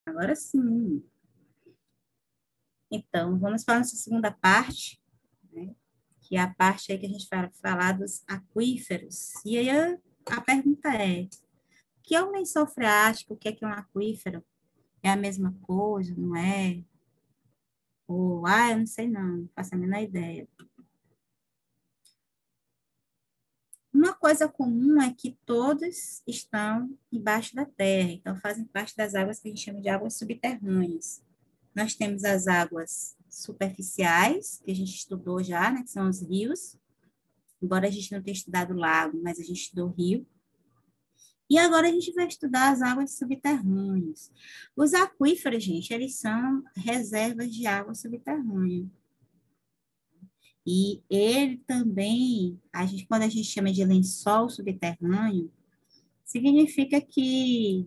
Agora sim. Então, vamos para a nossa segunda parte, né? Que é a parte aí que a gente vai falar dos aquíferos. E aí a pergunta é, o que é um lençol freático? O que é um aquífero? É a mesma coisa, não é? Ou, eu não sei não faço a menor ideia. Uma coisa comum é que todos estão embaixo da terra, então fazem parte das águas que a gente chama de águas subterrâneas. Nós temos as águas superficiais, que a gente estudou já, né, que são os rios, embora a gente não tenha estudado lago, mas a gente estudou rio. E agora a gente vai estudar as águas subterrâneas. Os aquíferos, gente, eles são reservas de água subterrânea. E ele também, quando a gente chama de lençol subterrâneo, significa que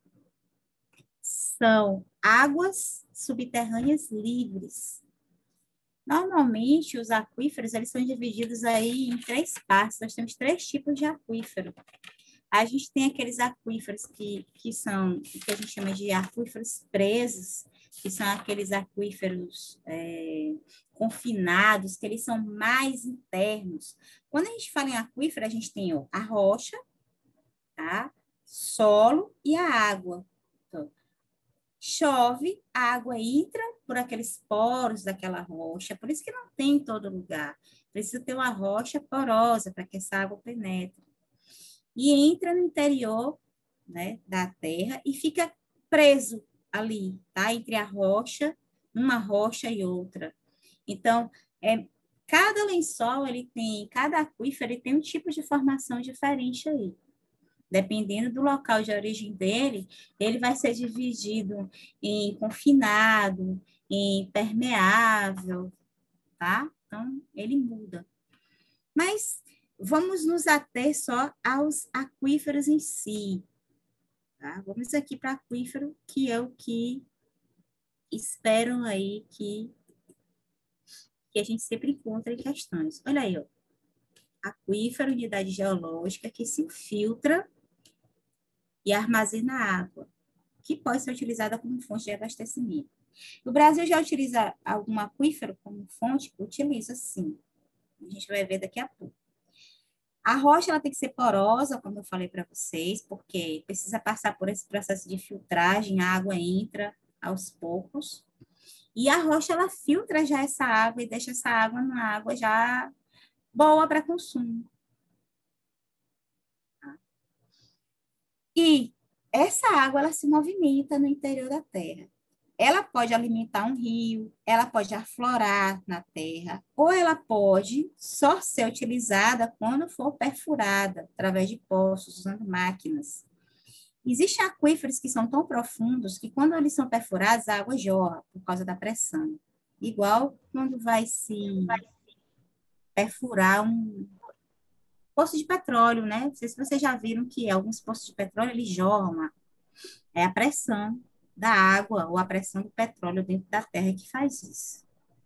são águas subterrâneas livres. Normalmente, os aquíferos, eles são divididos aí em três partes. Nós temos três tipos de aquífero. A gente tem aqueles aquíferos que são, que a gente chama de aquíferos presos, que são aqueles aquíferos confinados, que eles são mais internos. Quando a gente fala em aquífero, a gente tem a rocha, tá? Solo e a água. Então, chove, a água entra por aqueles poros daquela rocha, por isso que não tem em todo lugar. Precisa ter uma rocha porosa para que essa água penetre. E entra no interior, né, da terra e fica preso ali, tá? Entre a rocha, uma rocha e outra. Então, cada lençol, cada aquífero, ele tem um tipo de formação diferente aí. Dependendo do local de origem dele, ele vai ser dividido em confinado, em permeável, tá? Então, ele muda. Mas vamos nos ater só aos aquíferos em si, tá? Vamos aqui para aquífero, que é o que esperam aí que a gente sempre encontra em questões. Olha aí, ó. Aquífero, unidade geológica que se filtra e armazena água, que pode ser utilizada como fonte de abastecimento. O Brasil já utiliza algum aquífero como fonte? Utiliza, sim. A gente vai ver daqui a pouco. A rocha ela tem que ser porosa, como eu falei para vocês, porque precisa passar por esse processo de filtragem, a água entra aos poucos. E a rocha ela filtra já essa água e deixa essa água numa água já boa para consumo. E essa água ela se movimenta no interior da terra. Ela pode alimentar um rio, ela pode aflorar na terra, ou ela pode só ser utilizada quando for perfurada, através de poços, usando máquinas. Existem aquíferos que são tão profundos que quando eles são perfurados, a água jorra por causa da pressão. Igual quando vai se perfurar um poço de petróleo, né? Não sei se vocês já viram que alguns poços de petróleo, eles jorram. É a pressão da água ou a pressão do petróleo dentro da terra que faz isso.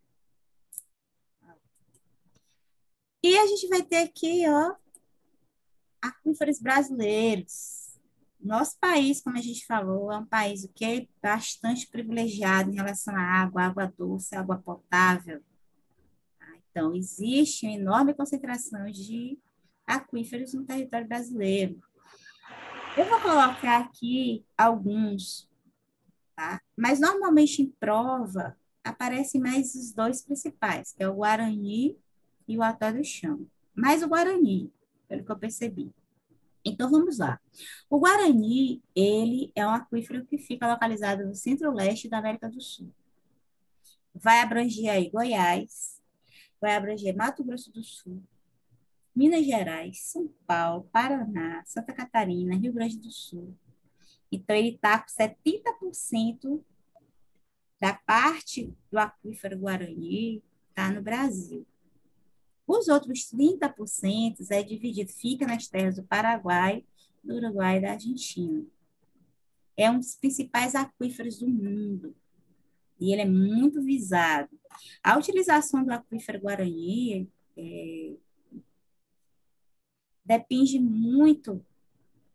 E a gente vai ter aqui, ó, aquíferos brasileiros. Nosso país, como a gente falou, é um país que é bastante privilegiado em relação à água, água doce, água potável. Então, existe uma enorme concentração de aquíferos no território brasileiro. Eu vou colocar aqui alguns, tá? Mas normalmente em prova aparecem mais os dois principais, que é o Guarani e o Ató do Chão. Mais o Guarani, pelo que eu percebi. Então vamos lá. O Guarani, ele é um aquífero que fica localizado no centro-leste da América do Sul. Vai abranger aí Goiás, vai abranger Mato Grosso do Sul, Minas Gerais, São Paulo, Paraná, Santa Catarina, Rio Grande do Sul. Então ele está com 70% da parte do aquífero Guarani está no Brasil. Os outros 30% é dividido, fica nas terras do Paraguai, do Uruguai e da Argentina. É um dos principais aquíferos do mundo e ele é muito visado. A utilização do aquífero Guarani depende muito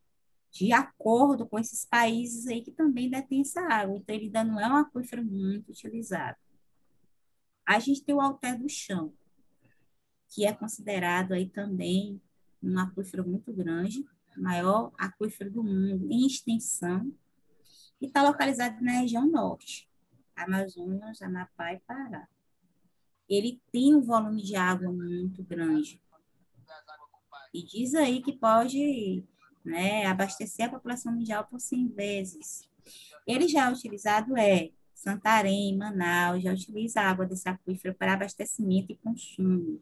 de acordo com esses países aí que também detêm essa água. Então, ele ainda não é um aquífero muito utilizado. A gente tem o Alter do Chão, que é considerado aí também um aquífero muito grande, o maior aquífero do mundo em extensão, e está localizado na região norte, Amazonas, Amapá e Pará. Ele tem um volume de água muito grande, e diz aí que pode, né, abastecer a população mundial por 100 vezes. Ele já é utilizado, Santarém, Manaus, já utiliza a água desse aquífero para abastecimento e consumo.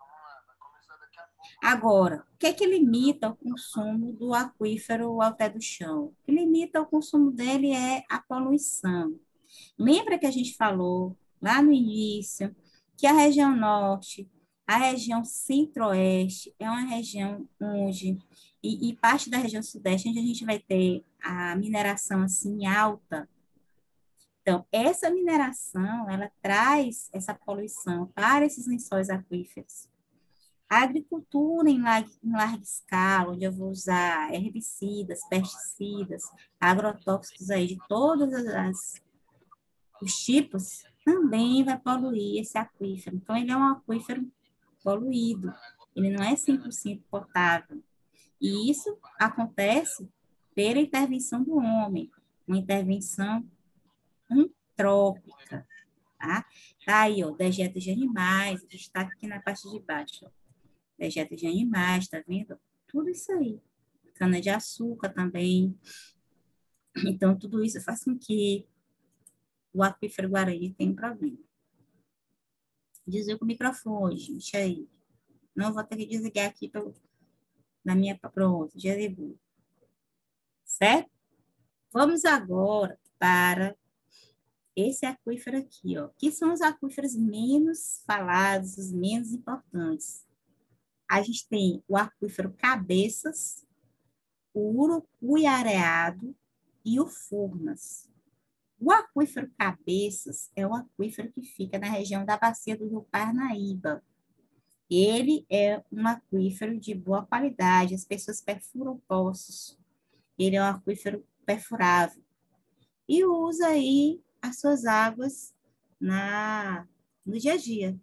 Agora, o que é que limita o consumo do aquífero Alté do Chão? O que limita o consumo dele é a poluição. Lembra que a gente falou lá no início que a região norte, a região centro-oeste é uma região onde, e parte da região sudeste, onde a gente vai ter a mineração assim alta. Então, essa mineração, ela traz essa poluição para esses lençóis aquíferos. A agricultura em larga escala, onde eu vou usar herbicidas, pesticidas, agrotóxicos aí de todos os tipos, também vai poluir esse aquífero. Então, ele é um aquífero poluído, ele não é 100% potável. E isso acontece pela intervenção do homem, uma intervenção antrópica, tá? Tá aí, ó, dejetos de animais, destaque aqui na parte de baixo, ó. Dejetos de animais, tá vendo? Tudo isso aí. Cana-de-açúcar também. Então, tudo isso faz com que o aquífero Guarani tenha um problema. Desliga o microfone, gente, aí. Não vou ter que desligar aqui na minha pronto, desligou. Certo? Vamos agora para esse aquífero aqui, ó, que são os aquíferos menos falados, os menos importantes. A gente tem o aquífero Cabeças, o Urucuiareado e o Furnas. O aquífero Cabeças é um aquífero que fica na região da bacia do Rio Parnaíba. Ele é um aquífero de boa qualidade, as pessoas perfuram poços. Ele é um aquífero perfurável. E usa aí as suas águas no dia a dia.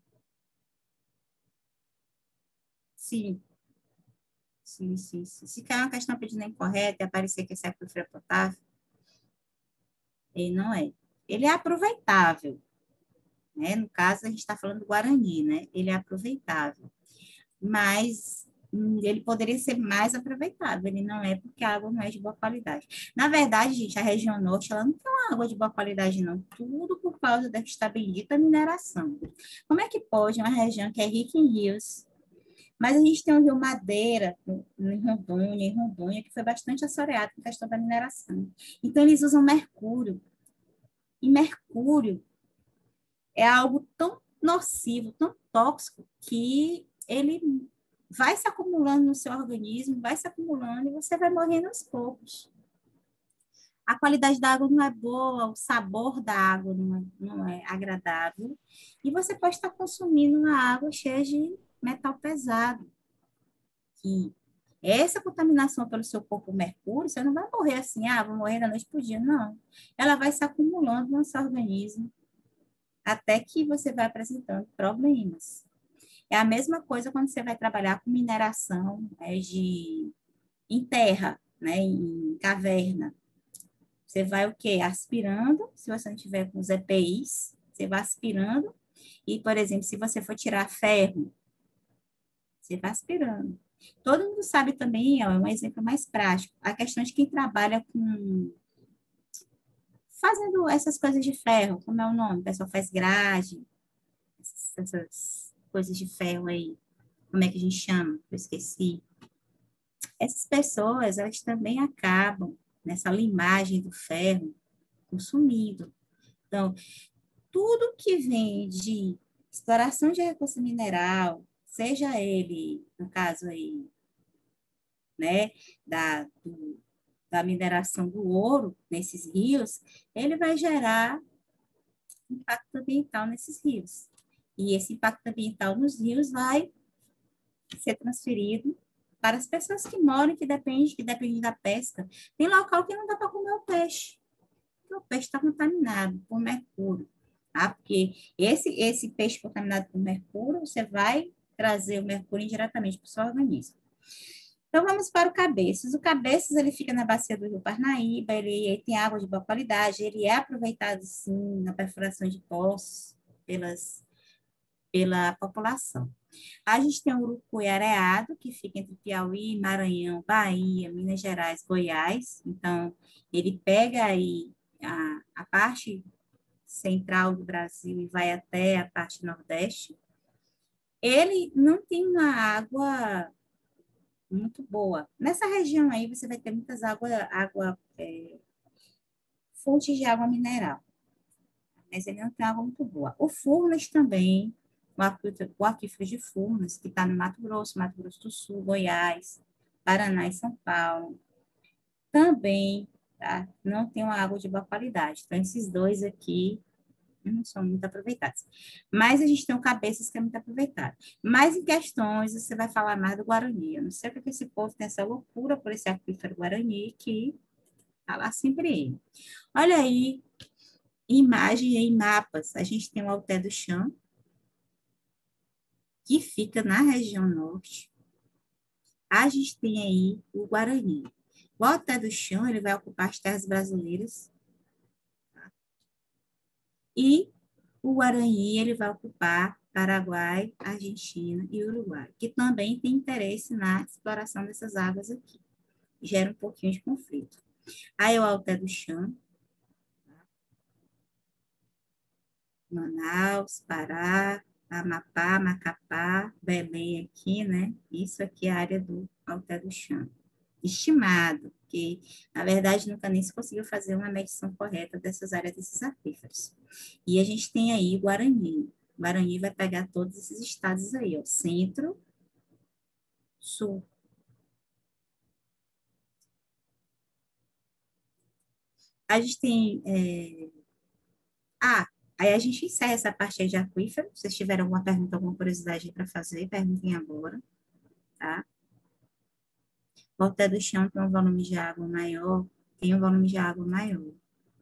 Sim, sim, sim, sim. Se cair uma questão pedindo incorreta e aparecer que esse aquífero é potável, ele não é. Ele é aproveitável, né? No caso, a gente está falando do Guarani, né? Ele é aproveitável, mas ele poderia ser mais aproveitável. Ele não é porque a água não é de boa qualidade. Na verdade, gente, a região norte, ela não tem uma água de boa qualidade, não. Tudo por causa desta bendita mineração. Como é que pode uma região que é rica em rios, mas a gente tem o rio Madeira, em Rondônia, que foi bastante assoreado com a questão da mineração. Então, eles usam mercúrio. E mercúrio é algo tão nocivo, tão tóxico, que ele vai se acumulando no seu organismo, vai se acumulando e você vai morrendo aos poucos. A qualidade da água não é boa, o sabor da água não é agradável, e você pode estar consumindo uma água cheia de metal pesado, que essa contaminação pelo seu corpo mercúrio, você não vai morrer assim, vou morrer da noite para o dia, não. Ela vai se acumulando no seu organismo até que você vai apresentando problemas. É a mesma coisa quando você vai trabalhar com mineração em terra, né, em caverna. Você vai o quê? Aspirando, se você não tiver com os EPIs, você vai aspirando. E, por exemplo, se você for tirar ferro, você vai aspirando. Todo mundo sabe também, ó, é um exemplo mais prático, a questão de quem trabalha com fazendo essas coisas de ferro, como é o nome? O pessoal faz grade, essas coisas de ferro aí. Como é que a gente chama? Eu esqueci. Essas pessoas, elas também acabam nessa limagem do ferro consumindo. Então, tudo que vem de exploração de recurso mineral, seja ele, no caso aí, né, da mineração do ouro nesses rios, ele vai gerar impacto ambiental nesses rios. E esse impacto ambiental nos rios vai ser transferido para as pessoas que moram, que dependem da pesca, tem local que não dá para comer o peixe, porque o peixe está contaminado por mercúrio. Tá? Porque esse peixe contaminado por mercúrio, você vai trazer o mercúrio indiretamente para o seu organismo. Então, vamos para o Cabeças. O Cabeças, ele fica na bacia do Rio Parnaíba, ele tem água de boa qualidade, ele é aproveitado, sim, na perfuração de poços pela população. A gente tem o Urucuí Areado, que fica entre Piauí, Maranhão, Bahia, Minas Gerais, Goiás. Então, ele pega aí a parte central do Brasil e vai até a parte nordeste. Ele não tem uma água muito boa. Nessa região aí, você vai ter muitas fontes de água mineral, mas ele não tem água muito boa. O Furnas também, o aquífero de Furnas, que está no Mato Grosso do Sul, Goiás, Paraná e São Paulo, também, tá? Não tem uma água de boa qualidade. Então, esses dois aqui não são muito aproveitados. Mas a gente tem o Cabeças, que é muito aproveitado. Mas em questões, você vai falar mais do Guarani. Eu não sei porque esse povo tem essa loucura por esse aquífero Guarani, que tá lá sempre ele. Olha aí, imagem em mapas. A gente tem o Alté do Chão, que fica na região norte. A gente tem aí o Guarani. O Alté do Chão, ele vai ocupar as terras brasileiras. E o Guarani, ele vai ocupar Paraguai, Argentina e Uruguai, que também tem interesse na exploração dessas águas aqui. Gera um pouquinho de conflito. Aí o Alté do Chão, Manaus, Pará, Amapá, Macapá, Belém aqui, né? Isso aqui é a área do Alté do Chão. Estimado, que na verdade nunca nem se conseguiu fazer uma medição correta dessas áreas desses aquíferos. E a gente tem aí o Guarani. O Guarani vai pegar todos esses estados aí, ó, centro, sul. A gente tem. Aí a gente encerra essa parte aí de aquífero. Se vocês tiverem alguma pergunta, alguma curiosidade para fazer, perguntem agora, tá? Volta do chão tem um volume de água maior, tem um volume de água maior.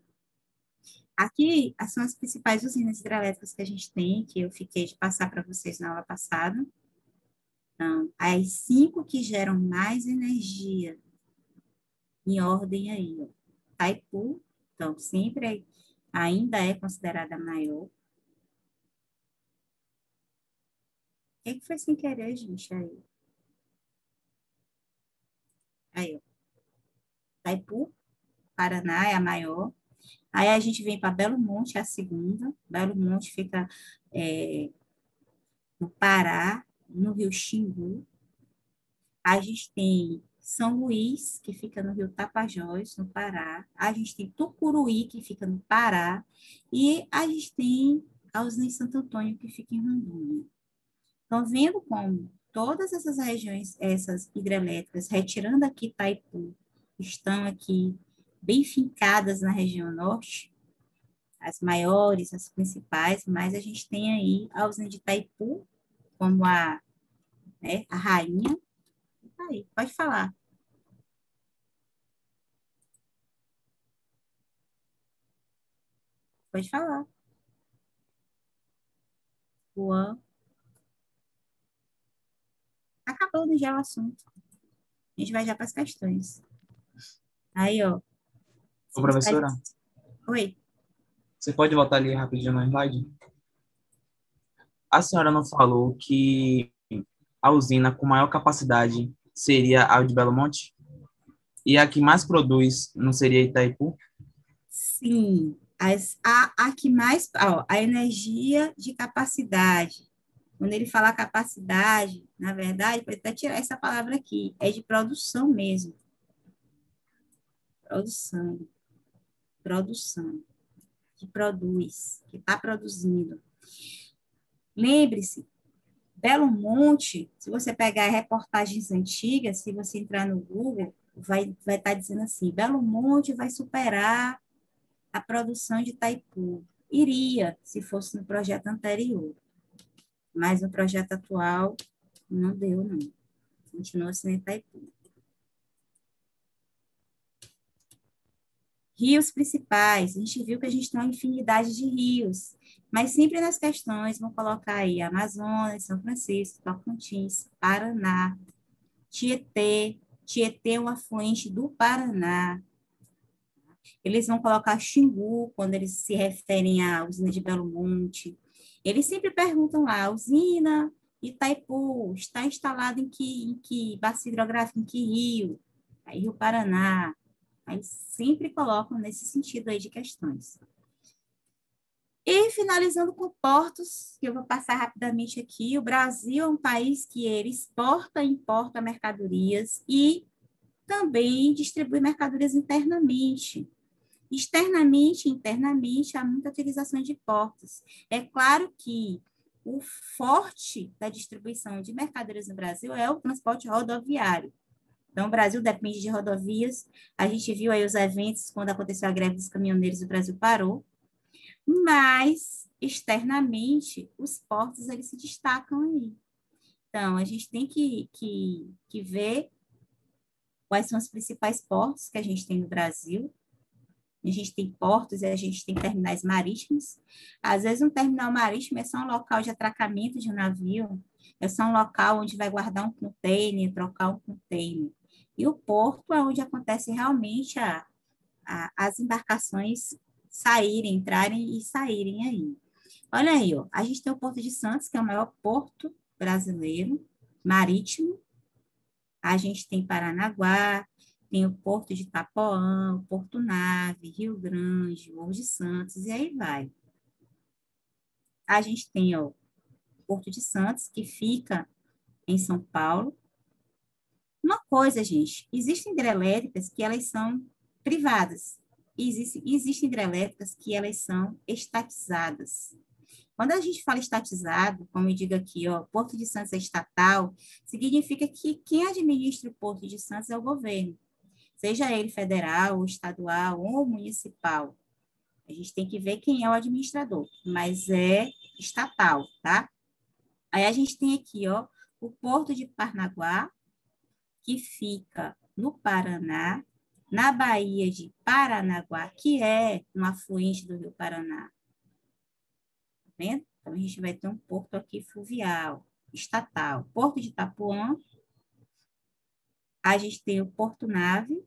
Aqui são as principais usinas hidrelétricas que a gente tem, que eu fiquei de passar para vocês na aula passada. Então, as 5 que geram mais energia em ordem aí, ó. Itaipu, então, sempre ainda é considerada a maior. O que foi sem querer, gente? Aí, ó. Itaipu, Paraná é a maior. Aí a gente vem para Belo Monte, é a segunda. Belo Monte fica no Pará, no Rio Xingu. A gente tem São Luís, que fica no Rio Tapajós, no Pará. A gente tem Tucuruí, que fica no Pará. E a gente tem a usina em Santo Antônio, que fica em Rondônia. Então, vendo como todas essas regiões, essas hidrelétricas, retirando aqui Itaipu, estão aqui bem fincadas na região norte, as maiores, as principais, mas a gente tem aí a usina de Itaipu como a rainha. Aí, pode falar, pode falar. Juan, acabou já o assunto. A gente vai já para as questões. Aí, ó, Ô, se despede. professora, Oi. você pode voltar ali rapidinho na slide? A senhora não falou que a usina com maior capacidade seria a de Belo Monte? E a que mais produz não seria Itaipu? Sim, a que mais, ó, a energia de capacidade. Quando ele fala capacidade, na verdade, pode até tirar essa palavra aqui, é de produção mesmo. Produção, produção, que produz, que está produzindo. Lembre-se, Belo Monte, se você pegar reportagens antigas, se você entrar no Google, vai estar dizendo assim, Belo Monte vai superar a produção de Itaipu. Iria, se fosse no projeto anterior, mas no projeto atual não deu, não. Continua sendo Itaipu. Rios principais, a gente viu que a gente tem uma infinidade de rios, mas sempre nas questões vão colocar aí Amazonas, São Francisco, Tocantins, Paraná, Tietê. Tietê é um afluente do Paraná. Eles vão colocar Xingu, quando eles se referem à usina de Belo Monte. Eles sempre perguntam lá, a usina Itaipu está instalada em que bacia hidrográfica, em que rio? Aí Rio Paraná. Aí sempre colocam nesse sentido aí de questões. E finalizando com portos, que eu vou passar rapidamente aqui, o Brasil é um país que ele exporta e importa mercadorias e também distribui mercadorias internamente. Externamente e internamente, há muita utilização de portos. É claro que o forte da distribuição de mercadorias no Brasil é o transporte rodoviário. Então, o Brasil depende de rodovias. A gente viu aí os eventos, quando aconteceu a greve dos caminhoneiros, o Brasil parou. Mas, externamente, os portos, eles se destacam aí. Então, a gente tem que ver quais são os principais portos que a gente tem no Brasil. A gente tem portos e a gente tem terminais marítimos. Às vezes, um terminal marítimo é só um local de atracamento de um navio, é só um local onde vai guardar um container, trocar um container. E o porto é onde acontece realmente as embarcações saírem, entrarem e saírem aí. Olha aí, ó, a gente tem o Porto de Santos, que é o maior porto brasileiro marítimo. A gente tem Paranaguá, tem o Porto de Itapoã, o Porto Nave, Rio Grande, Morro de Santos, e aí vai. A gente tem ó, o Porto de Santos, que fica em São Paulo. Uma coisa, gente, existem hidrelétricas que elas são privadas, e existem hidrelétricas que elas são estatizadas. Quando a gente fala estatizado, como eu digo aqui, ó, Porto de Santos é estatal, significa que quem administra o Porto de Santos é o governo, seja ele federal, estadual ou municipal. A gente tem que ver quem é o administrador, mas é estatal, tá? Aí a gente tem aqui, ó, o Porto de Parnaguá, que fica no Paraná, na Baía de Paranaguá, que é um afluente do Rio Paraná. Tá vendo? Então, a gente vai ter um porto aqui fluvial, estatal. Porto de Itapuã, a gente tem o Porto Nave,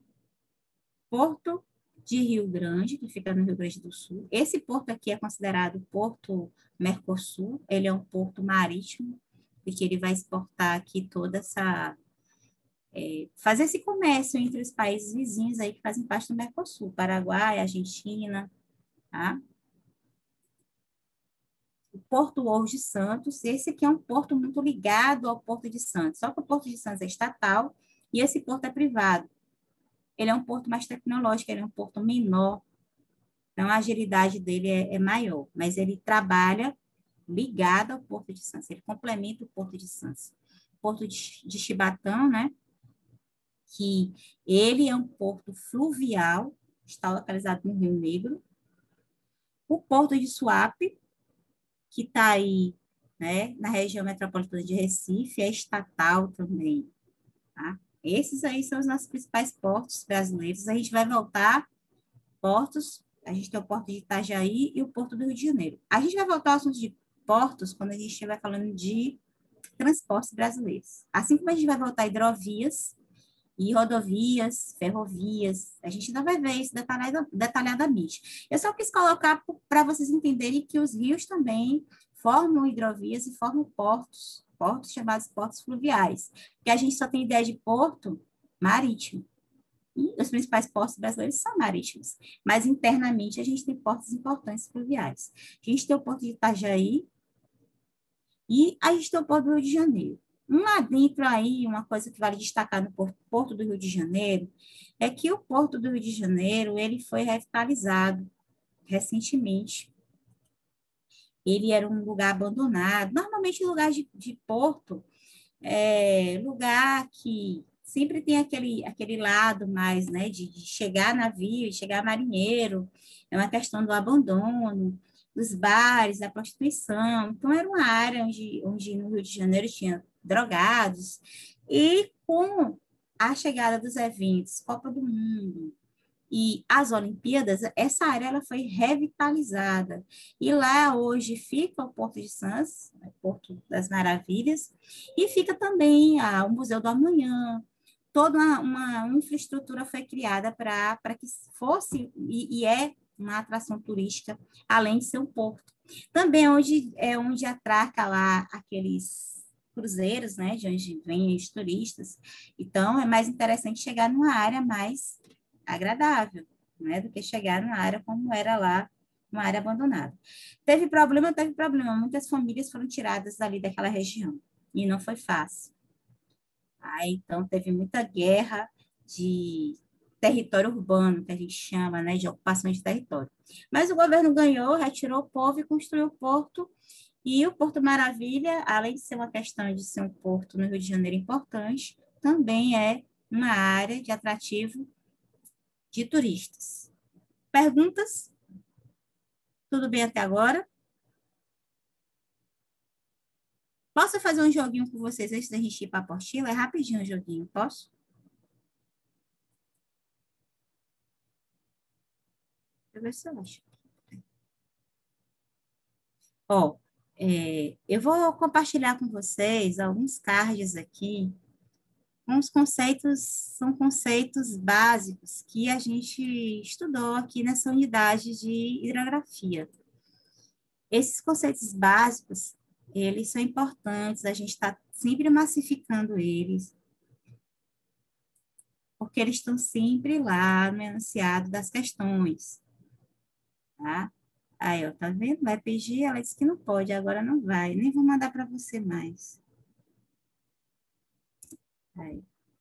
Porto de Rio Grande, que fica no Rio Grande do Sul. Esse porto aqui é considerado Porto Mercosul, ele é um porto marítimo, porque ele vai exportar aqui toda essa fazer esse comércio entre os países vizinhos aí que fazem parte do Mercosul, Paraguai, Argentina, tá? O Porto Ouro de Santos, esse aqui é um porto muito ligado ao Porto de Santos, só que o Porto de Santos é estatal e esse porto é privado. Ele é um porto mais tecnológico, ele é um porto menor, então a agilidade dele é maior, mas ele trabalha ligado ao Porto de Santos, ele complementa o Porto de Santos. O Porto de Chibatã, né, que ele é um porto fluvial, está localizado no Rio Negro. O Porto de Suape, que está aí, né, na região metropolitana de Recife, é estatal também, tá? Esses aí são os nossos principais portos brasileiros. A gente vai voltar portos, a gente tem o Porto de Itajaí e o Porto do Rio de Janeiro. A gente vai voltar ao assunto de portos quando a gente estiver falando de transportes brasileiros. Assim como a gente vai voltar a hidrovias e rodovias, ferrovias, a gente ainda vai ver isso detalhadamente. Eu só quis colocar para vocês entenderem que os rios também formam hidrovias e formam portos, portos chamados portos fluviais, porque a gente só tem ideia de porto marítimo. E os principais portos brasileiros são marítimos, mas internamente a gente tem portos importantes fluviais. A gente tem o Porto de Itajaí e a gente tem o Porto do Rio de Janeiro. Um adentro aí, uma coisa que vale destacar no Porto do Rio de Janeiro, é que o Porto do Rio de Janeiro, ele foi revitalizado recentemente. Ele era um lugar abandonado. Normalmente, lugar de porto é lugar que sempre tem aquele lado mais, né, de chegar navio, de chegar marinheiro, é uma questão do abandono, dos bares, da prostituição. Então, era uma área onde no Rio de Janeiro tinha drogados, E com a chegada dos eventos, Copa do Mundo e as Olimpíadas, essa área ela foi revitalizada. E lá hoje fica o Porto de Santos, o Porto das Maravilhas, e fica também o Museu do Amanhã. Toda uma infraestrutura foi criada para que fosse, e é uma atração turística, além de ser um porto. Também é onde atraca lá aqueles cruzeiros, né, de onde vêm os turistas. Então, é mais interessante chegar numa área mais agradável, né, do que chegar numa área como era lá, uma área abandonada. Teve problema, teve problema. Muitas famílias foram tiradas dali daquela região e não foi fácil. Então, teve muita guerra de território urbano, que a gente chama, né, de ocupação de território. Mas o governo ganhou, retirou o povo e construiu o porto. E o Porto Maravilha, além de ser uma questão de ser um porto no Rio de Janeiro importante, também é uma área de atrativo de turistas. Perguntas? Tudo bem até agora? Posso fazer um joguinho com vocês antes da gente ir para a apostila? É rapidinho o joguinho, posso? Deixa eu ver se eu acho. Ó, eu vou compartilhar com vocês alguns cards aqui. Uns conceitos, são conceitos básicos que a gente estudou aqui nessa unidade de hidrografia. Esses conceitos básicos, eles são importantes, a gente está sempre massificando eles, porque eles estão sempre lá no enunciado das questões, tá? Aí, ó, tá vendo? Vai pedir, ela disse que não pode, agora não vai, nem vou mandar para você mais. Aí.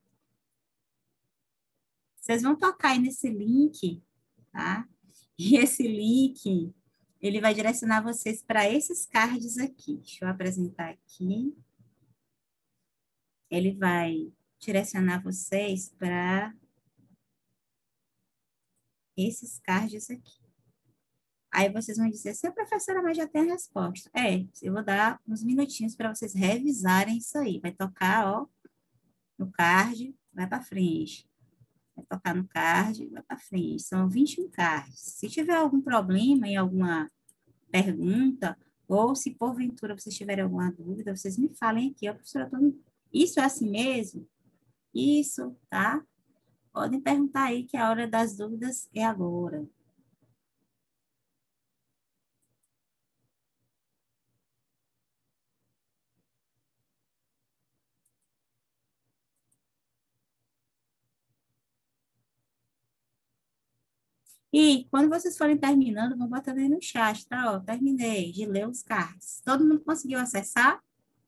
Vocês vão tocar aí nesse link, tá? E esse link, ele vai direcionar vocês para esses cards aqui. Deixa eu apresentar aqui. Ele vai direcionar vocês para esses cards aqui. Aí vocês vão dizer, se a professora, mas já tem a resposta. Eu vou dar uns minutinhos para vocês revisarem isso aí. Vai tocar, ó, no card, vai para frente. Vai tocar no card, vai para frente. São 21 cards. Se tiver algum problema em alguma pergunta, ou se porventura vocês tiverem alguma dúvida, vocês me falem aqui, ó, professora, isso é assim mesmo? Isso, tá? Podem perguntar aí que a hora das dúvidas é agora. E quando vocês forem terminando, vão botando aí no chat, tá? Ó, terminei de ler os cards. Todo mundo conseguiu acessar?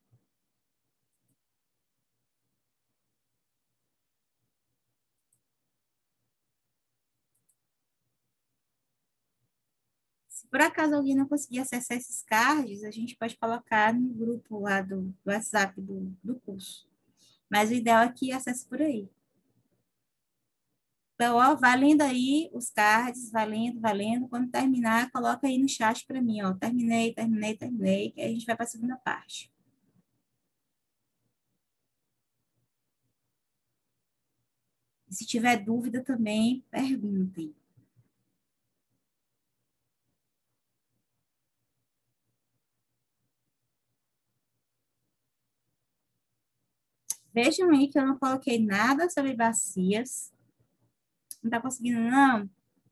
Se por acaso alguém não conseguir acessar esses cards, a gente pode colocar no grupo lá do WhatsApp do curso. Mas o ideal é que acesse por aí. Então, ó, valendo aí os cards, valendo, valendo. Quando terminar, coloca aí no chat para mim, ó. Terminei, terminei, terminei, que aí a gente vai para a segunda parte. E se tiver dúvida também, perguntem. Vejam aí que eu não coloquei nada sobre bacias. Não tá conseguindo, não?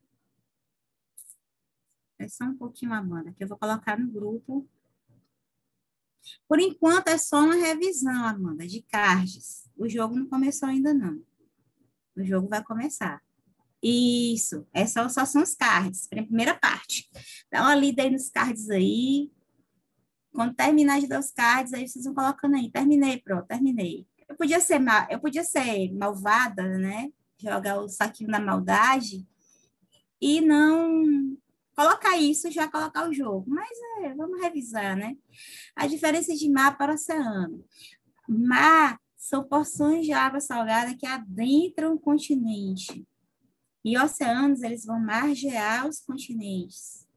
É só um pouquinho, Amanda, que eu vou colocar no grupo. Por enquanto, é só uma revisão, Amanda, de cards. O jogo não começou ainda, não. O jogo vai começar. Isso, só são os cards, primeira parte. Dá uma lida aí nos cards aí. Quando terminar de dar os cards, aí vocês vão colocando aí. Terminei, pronto, terminei. Eu podia ser malvada, né? Jogar o saquinho da maldade e não colocar isso, já colocar o jogo. Mas vamos revisar, né? A diferença de mar para oceano. Mar são porções de água salgada que adentram o continente. E oceanos, eles vão margear os continentes.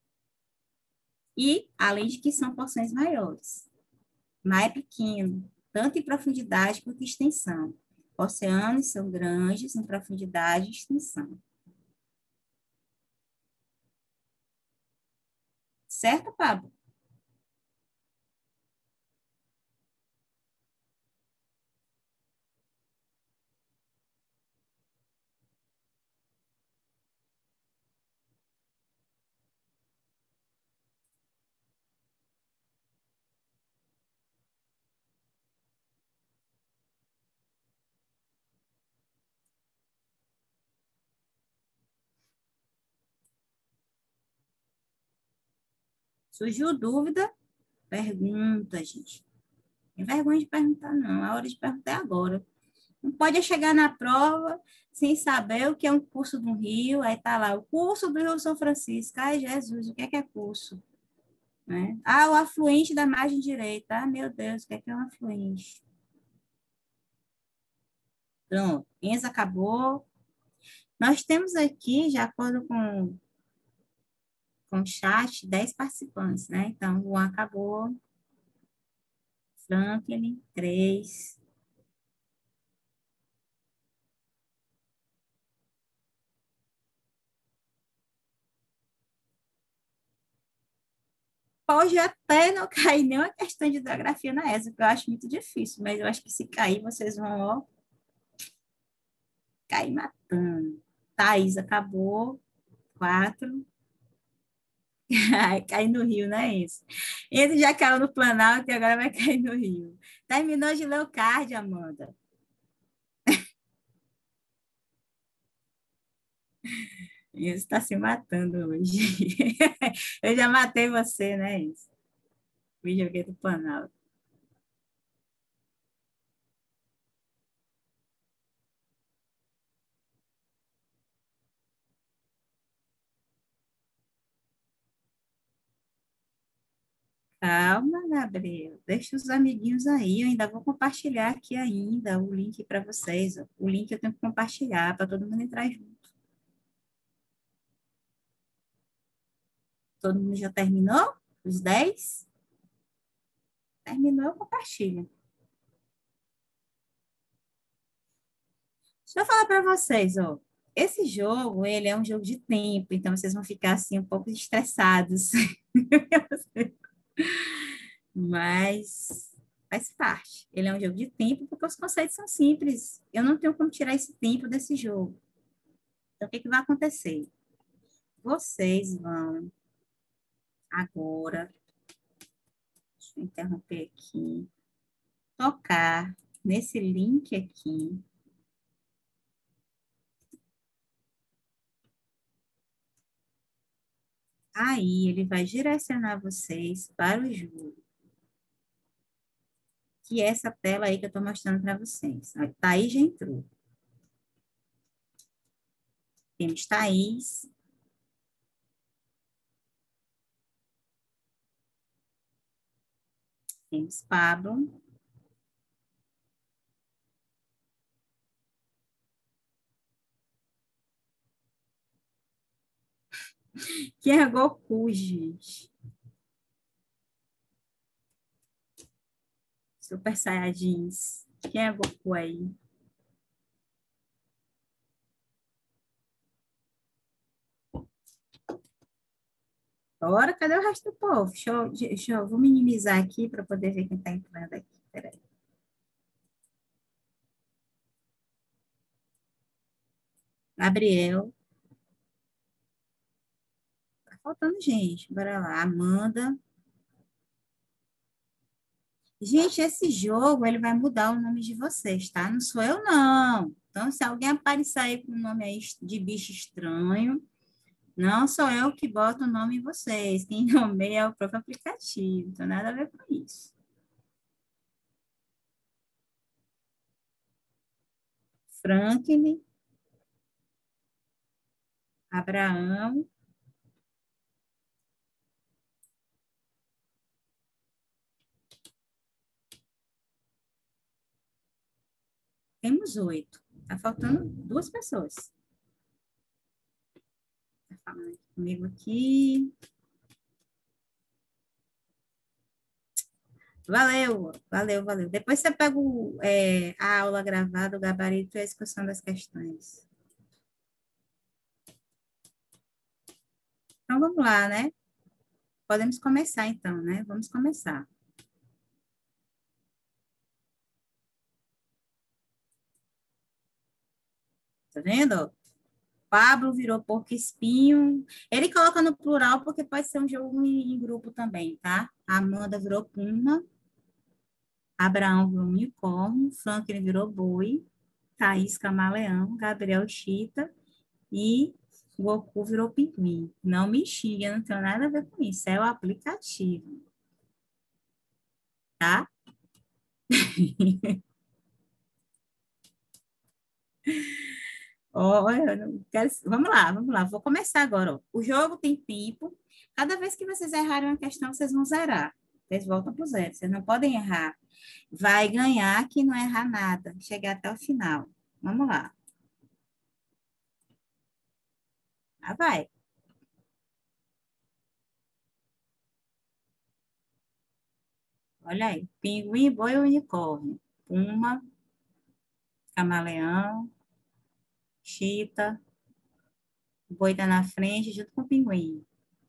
E, além de que são porções maiores. Mar é pequeno. tanto em profundidade quanto em extensão. Oceanos são grandes em profundidade e extensão. Certo, Pablo? Surgiu dúvida? Pergunta, gente. Não tem vergonha de perguntar, não. A hora de perguntar é agora. Não pode chegar na prova sem saber o que é um curso do Rio, aí tá lá, o curso do Rio São Francisco. Ai, Jesus, o que é curso? Né? Ah, o afluente da margem direita. Ah, meu Deus, o que é um afluente? Pronto, Enza acabou. Nós temos aqui, de acordo com o chat, 10 participantes, né? Então, o Juan acabou, Franklin, 3. Pode até não cair nenhuma questão de geografia na ESA, que eu acho muito difícil, mas eu acho que se cair, vocês vão, ó, cair matando. Thaís acabou, 4. Ai, cai no Rio, não é isso? Ele já caiu no Planalto e agora vai cair no Rio. Terminou de ler o card, Amanda. Isso está se matando hoje. Eu já matei você, né? Isso. Me joguei do Planalto. Calma, Gabriel. Deixa os amiguinhos aí. Eu ainda vou compartilhar aqui ainda o link para vocês. Ó. O link eu tenho que compartilhar para todo mundo entrar junto. Todo mundo já terminou? Os 10? Terminou, eu compartilho. Deixa eu falar para vocês, ó. Esse jogo, ele é um jogo de tempo, então vocês vão ficar assim um pouco estressados. Mas faz parte. Ele é um jogo de tempo porque os conceitos são simples. Eu não tenho como tirar esse tempo desse jogo. Então, o que que vai acontecer? Vocês vão agora, deixa eu interromper aqui, tocar nesse link aqui. Aí ele vai direcionar vocês para o jogo, que é essa tela aí que eu estou mostrando para vocês. Tá aí, já entrou. Temos Thaís, temos Pablo. Quem é Goku, gente? Super Saiyajins. Quem é Goku aí? Bora, cadê o resto do povo? Vou minimizar aqui para poder ver quem está entrando aqui. Peraí. Gabriel. Tá faltando gente. Bora lá. Amanda. Gente, esse jogo, ele vai mudar o nome de vocês, tá? Não sou eu, não. Então, se alguém aparecer aí com o nome aí de bicho estranho, não sou eu que boto o nome em vocês. Quem nomeia é o próprio aplicativo. Não tem nada a ver com isso. Franklin, Abraão, temos 8. Tá faltando 2 pessoas. Tá falando comigo aqui. Valeu, valeu, valeu. Depois você pega a aula gravada, o gabarito e a execução das questões. Então, vamos lá, né? Podemos começar, então, né? Vamos começar. Tá vendo? Pablo virou porco-espinho. Ele coloca no plural porque pode ser um jogo em grupo também, tá? Amanda virou puma. Abraão virou unicórnio. Franklin virou boi. Thaís camaleão. Gabriel chita. E Goku virou pinguim. Não me xinga, não tem nada a ver com isso. É o aplicativo, tá? Olha, eu não quero... Vamos lá, vamos lá. Vou começar agora. Ó. O jogo tem tempo. Cada vez que vocês errarem uma questão, vocês vão zerar. Vocês voltam para o zero. Vocês não podem errar. Vai ganhar que não errar nada. Chegar até o final. Vamos lá. Ah, vai. Olha aí. Pinguim, boi e unicórnio. Puma, camaleão, chita. O boi tá na frente junto com o pinguim.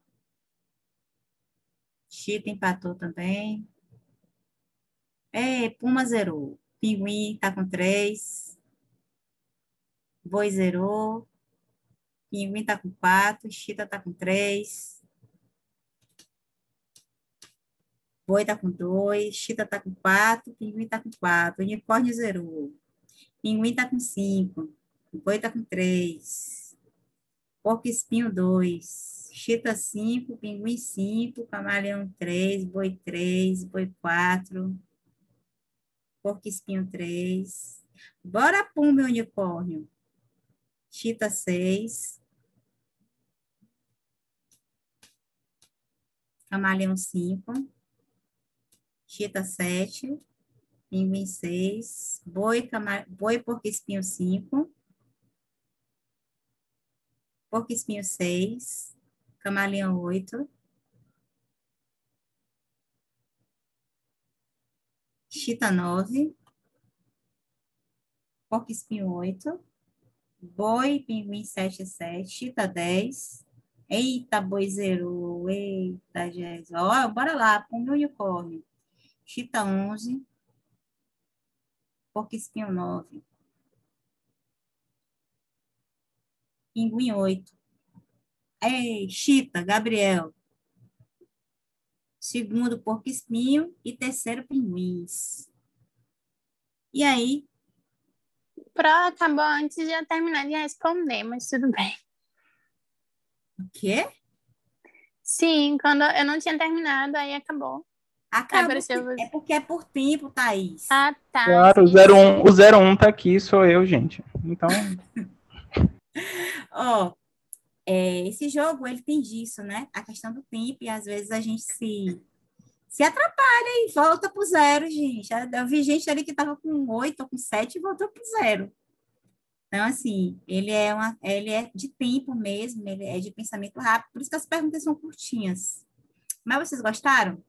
Chita empatou também. É, Puma zerou. Pinguim tá com 3. Boi zerou. Pinguim tá com 4. Chita tá com 3. Boi tá com 2. Chita tá com 4. Pinguim tá com 4. Unicórnio zerou. Pinguim tá com 5. Boi tá com 3. Porco espinho 2. Chita 5. Pinguim 5. Camaleão 3. Boi 3. Boi 4. Porco espinho 3. Bora, Puma e unicórnio. Chita 6. Camaleão 5. Chita 7. Pinguim 6. Boi porco-espinho 5. Porco-espinho 6. Camaleão 8. Chita 9. Porco-espinho 8. Boi, pinguim 7 7. Chita 10. Eita, boi zerou. Eita, Jesus. Ó, bora lá. Pum, unicórnio. Chita 11. Porco-espinho 9. Pinguim 8. Ei, Chita, Gabriel. Segundo, porco-espinho. E terceiro, pinguins. E aí? Pro acabou antes de eu terminar de responder, mas tudo bem. O quê? Sim, quando eu não tinha terminado, aí acabou. Aí Acabou. apareceu É você. porque é por tempo, Thaís. Ah, tá, Claro, esqueci. o 01 tá aqui, sou eu, gente. Então, Ó, esse jogo, ele tem disso, né? A questão do tempo, e às vezes a gente se atrapalha e volta pro zero, gente. Eu vi gente ali que tava com 8 ou com 7 e voltou pro zero. Então, assim, ele é de tempo mesmo, ele é de pensamento rápido, por isso que as perguntas são curtinhas. Mas vocês gostaram?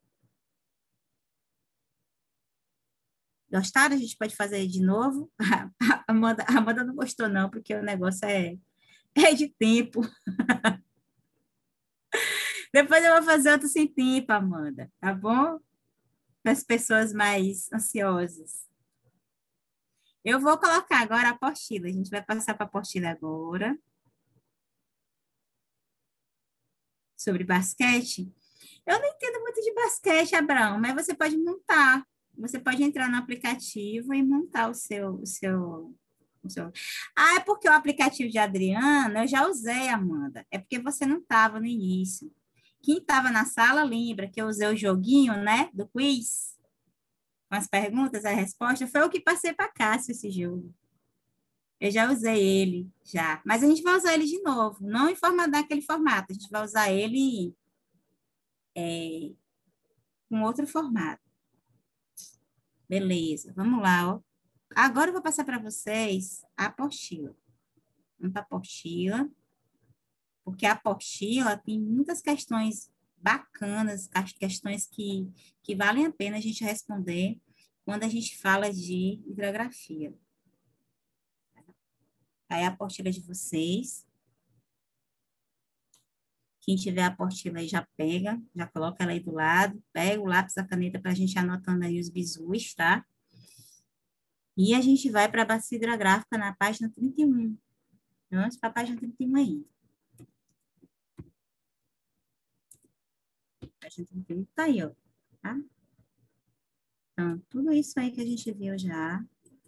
Gostaram? A gente pode fazer de novo? A Amanda não gostou, não, porque o negócio é de tempo. Depois eu vou fazer outro sem tempo, Amanda, tá bom? Para as pessoas mais ansiosas. Eu vou colocar agora a apostila. A gente vai passar para a apostila agora. Sobre basquete. Eu não entendo muito de basquete, Abraão, mas você pode montar. Você pode entrar no aplicativo e montar o seu. Ah, é porque o aplicativo de Adriana eu já usei, Amanda. É porque você não estava no início. Quem estava na sala lembra que eu usei o joguinho, né, do quiz, com as perguntas, a resposta. Foi o que passei para Cássio esse jogo. Eu já usei ele, já. Mas a gente vai usar ele de novo, não em forma daquele formato. A gente vai usar ele com outro formato. Beleza, vamos lá, ó. Agora eu vou passar para vocês a apostila. Vamos para a apostila, porque a apostila tem muitas questões bacanas, questões que valem a pena a gente responder quando a gente fala de hidrografia. Aí a apostila de vocês. Quem tiver a apostila aí já pega, já coloca ela aí do lado, pega o lápis, a caneta para a gente ir anotando aí os bizus, tá? E a gente vai para a bacia hidrográfica na página 31. Vamos para a página 31 ainda. A página 31 tá aí, ó. Tá? Então, tudo isso aí que a gente viu já.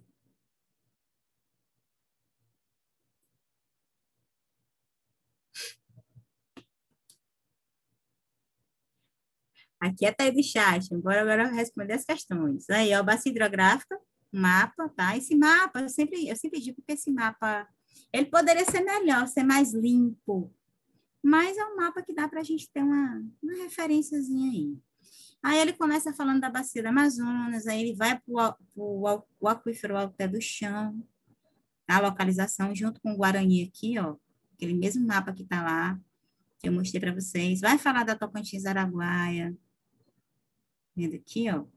Aqui é a Thaís do chat. Bora agora responder as questões. Aí, ó, bacia hidrográfica, mapa, tá? Esse mapa, eu sempre digo que esse mapa, ele poderia ser melhor, ser mais limpo, mas é um mapa que dá para a gente ter uma referenciazinha aí. Aí ele começa falando da bacia do Amazonas, aí ele vai para o aquífero Alto do Chão, a localização junto com o Guarani aqui, ó, aquele mesmo mapa que está lá, que eu mostrei para vocês. Vai falar da Tocantins Araguaia, vendo aqui, ó.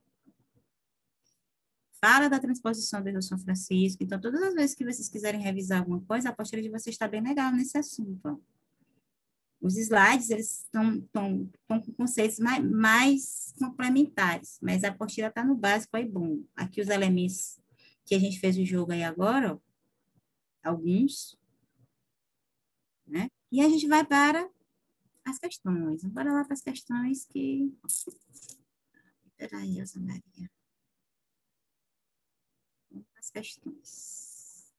Fala da transposição do Rio São Francisco. Então, todas as vezes que vocês quiserem revisar alguma coisa, a apostila de vocês está bem legal nesse assunto, ó. Os slides, eles estão com conceitos mais complementares, mas a apostila está no básico aí bom. Aqui os elementos que a gente fez o jogo aí agora, ó, alguns, né? E a gente vai para as questões. Bora lá para as questões que... Peraí, Elza Maria. Vamos para as questões.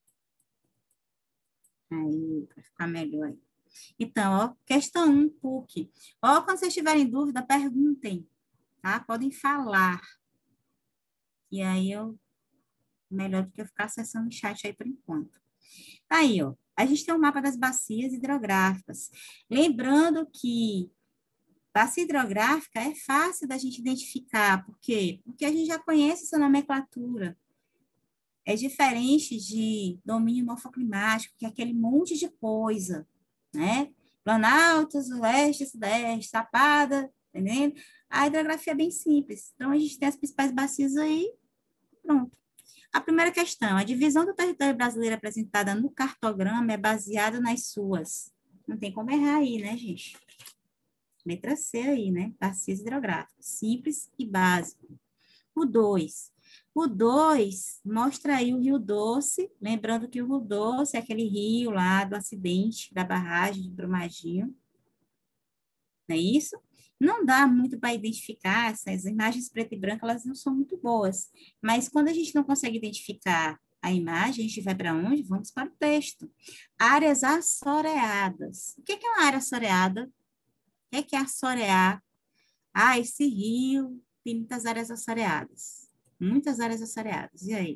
Aí, para ficar melhor aí. Então, ó, questão 1, PUC. Ó, quando vocês tiverem dúvida, perguntem, tá? Podem falar. E aí, melhor do que eu ficar acessando o chat aí por enquanto. Aí, ó, a gente tem um mapa das bacias hidrográficas. Lembrando que bacia hidrográfica é fácil da gente identificar. Por quê? Porque a gente já conhece essa nomenclatura. É diferente de domínio morfoclimático, que é aquele monte de coisa, né? Planaltos, oeste, sudeste, Chapada, entendendo? A hidrografia é bem simples. Então, a gente tem as principais bacias aí, pronto. A primeira questão, a divisão do território brasileiro apresentada no cartograma é baseada nas suas. Não tem como errar aí, né, gente? Letra C aí, né? Bacias hidrográficas, simples e básico. O 2. O 2 mostra aí o Rio Doce, lembrando que o Rio Doce é aquele rio lá do acidente da barragem de Brumadinho, não é isso? Não dá muito para identificar, essas imagens preto e branco, elas não são muito boas, mas quando a gente não consegue identificar a imagem, a gente vai para onde? Vamos para o texto. Áreas assoreadas. O que é uma área assoreada? O que é assorear? Ah, esse rio tem muitas áreas assoreadas. Muitas áreas assoreadas. E aí?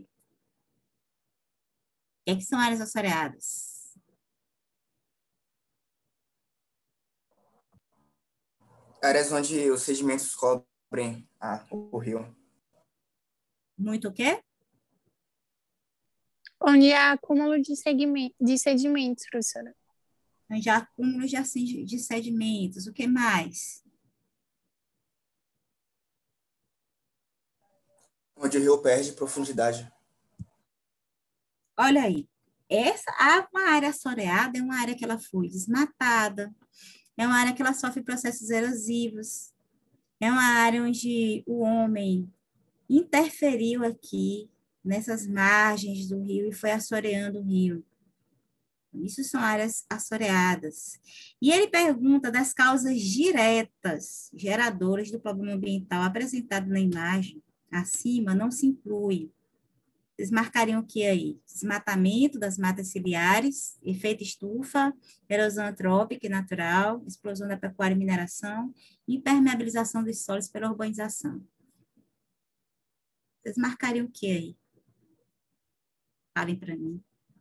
O que são áreas assoreadas? Áreas onde os sedimentos cobrem o rio. Muito o quê? Onde há acúmulo de sedimentos, professora. Onde há acúmulo de sedimentos. O que mais? Onde o rio perde profundidade. Olha aí. Uma área assoreada é uma área que ela foi desmatada, é uma área que ela sofre processos erosivos, é uma área onde o homem interferiu aqui nessas margens do rio e foi assoreando o rio. Isso são áreas assoreadas. E ele pergunta das causas diretas geradoras do problema ambiental apresentado na imagem acima, não se inclui. Vocês marcariam o que aí? Desmatamento das matas ciliares, efeito estufa, erosão antrópica e natural, explosão da pecuária e mineração, impermeabilização dos solos pela urbanização. Vocês marcariam o que aí? Falem para mim.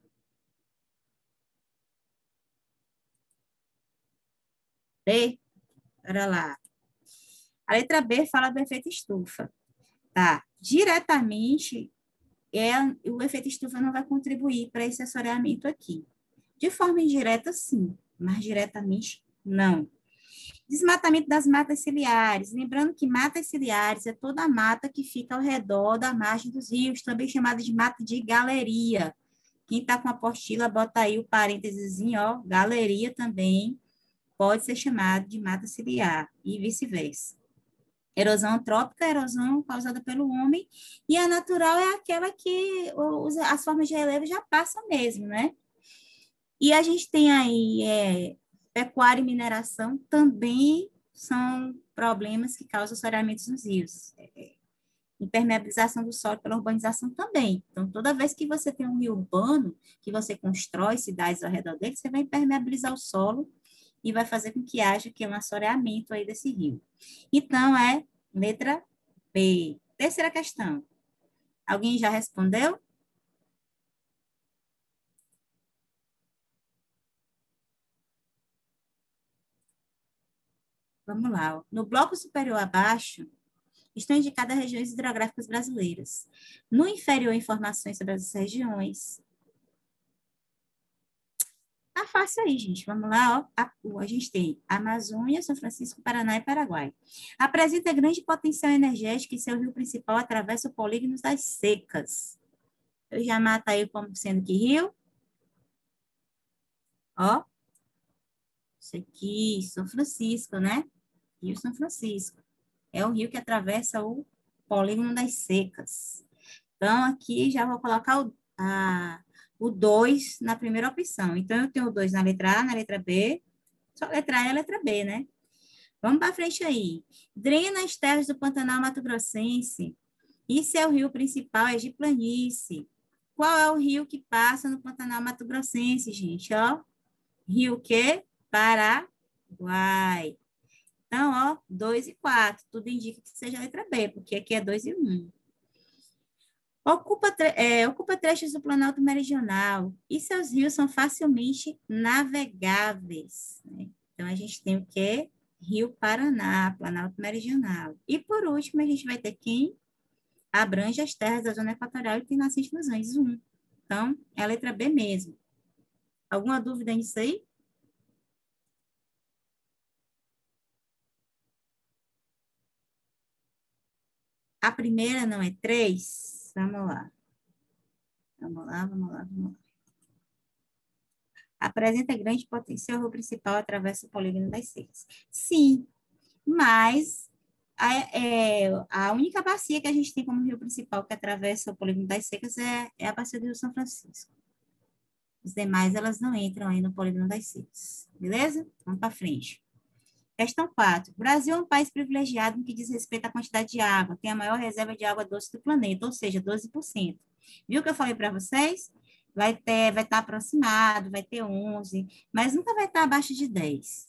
B? Olha lá. A letra B fala do efeito estufa. Tá? Diretamente, o efeito estufa não vai contribuir para esse assoreamento aqui. De forma indireta, sim, mas diretamente, não. Desmatamento das matas ciliares. Lembrando que matas ciliares é toda a mata que fica ao redor da margem dos rios, também chamada de mata de galeria. Quem está com a apostila, bota aí o parênteses, ó, galeria também pode ser chamado de mata ciliar e vice-versa. Erosão antrópica é erosão causada pelo homem, e a natural é aquela que as formas de relevo já passam mesmo, né? E a gente tem aí pecuária e mineração também são problemas que causam assoreamentos nos rios. Impermeabilização do solo pela urbanização também. Então, toda vez que você tem um rio urbano, que você constrói cidades ao redor dele, você vai impermeabilizar o solo e vai fazer com que haja um assoreamento aí desse rio. Então, letra B. Terceira questão. Alguém já respondeu? Vamos lá. Ó. No bloco superior abaixo, estão indicadas regiões hidrográficas brasileiras. No inferior, informações sobre as regiões. Tá fácil aí, gente. Vamos lá, ó. A gente tem Amazônia, São Francisco, Paraná e Paraguai. Apresenta grande potencial energético e seu rio principal atravessa o polígono das secas. Eu já mato aí como sendo que rio. Ó. Isso aqui, São Francisco, né? Rio São Francisco. É o rio que atravessa o polígono das secas. Então, aqui já vou colocar o 2 na primeira opção. Então, eu tenho o 2 na letra A, na letra B. Só letra A e a letra B, né? Vamos para frente aí. Drena as terras do Pantanal Mato Grossense. E seu rio principal é de planície. Qual é o rio que passa no Pantanal Mato Grossense, gente? Ó, rio quê? Paraguai. Então, ó, 2 e 4. Tudo indica que seja a letra B, porque aqui é 2 e 1. Ocupa trechos do Planalto Meridional e seus rios são facilmente navegáveis. Né? Então, a gente tem o quê? Rio Paraná, Planalto Meridional. E, por último, a gente vai ter quem abrange as terras da zona equatorial e tem nascente nos Andes, 1. Então, é a letra B mesmo. Alguma dúvida nisso aí? A primeira não é 3? Vamos lá. Vamos lá, vamos lá, vamos lá. Apresenta grande potencial, o rio principal atravessa o polígono das secas. Sim, mas a única bacia que a gente tem como rio principal que atravessa o polígono das secas é a bacia do Rio São Francisco. Os demais, elas não entram aí no polígono das secas. Beleza? Vamos para frente. Questão 4. O Brasil é um país privilegiado no que diz respeito à quantidade de água. Tem a maior reserva de água doce do planeta, ou seja, 12%. Viu o que eu falei para vocês? Vai estar aproximado, vai ter 11, mas nunca vai estar abaixo de 10.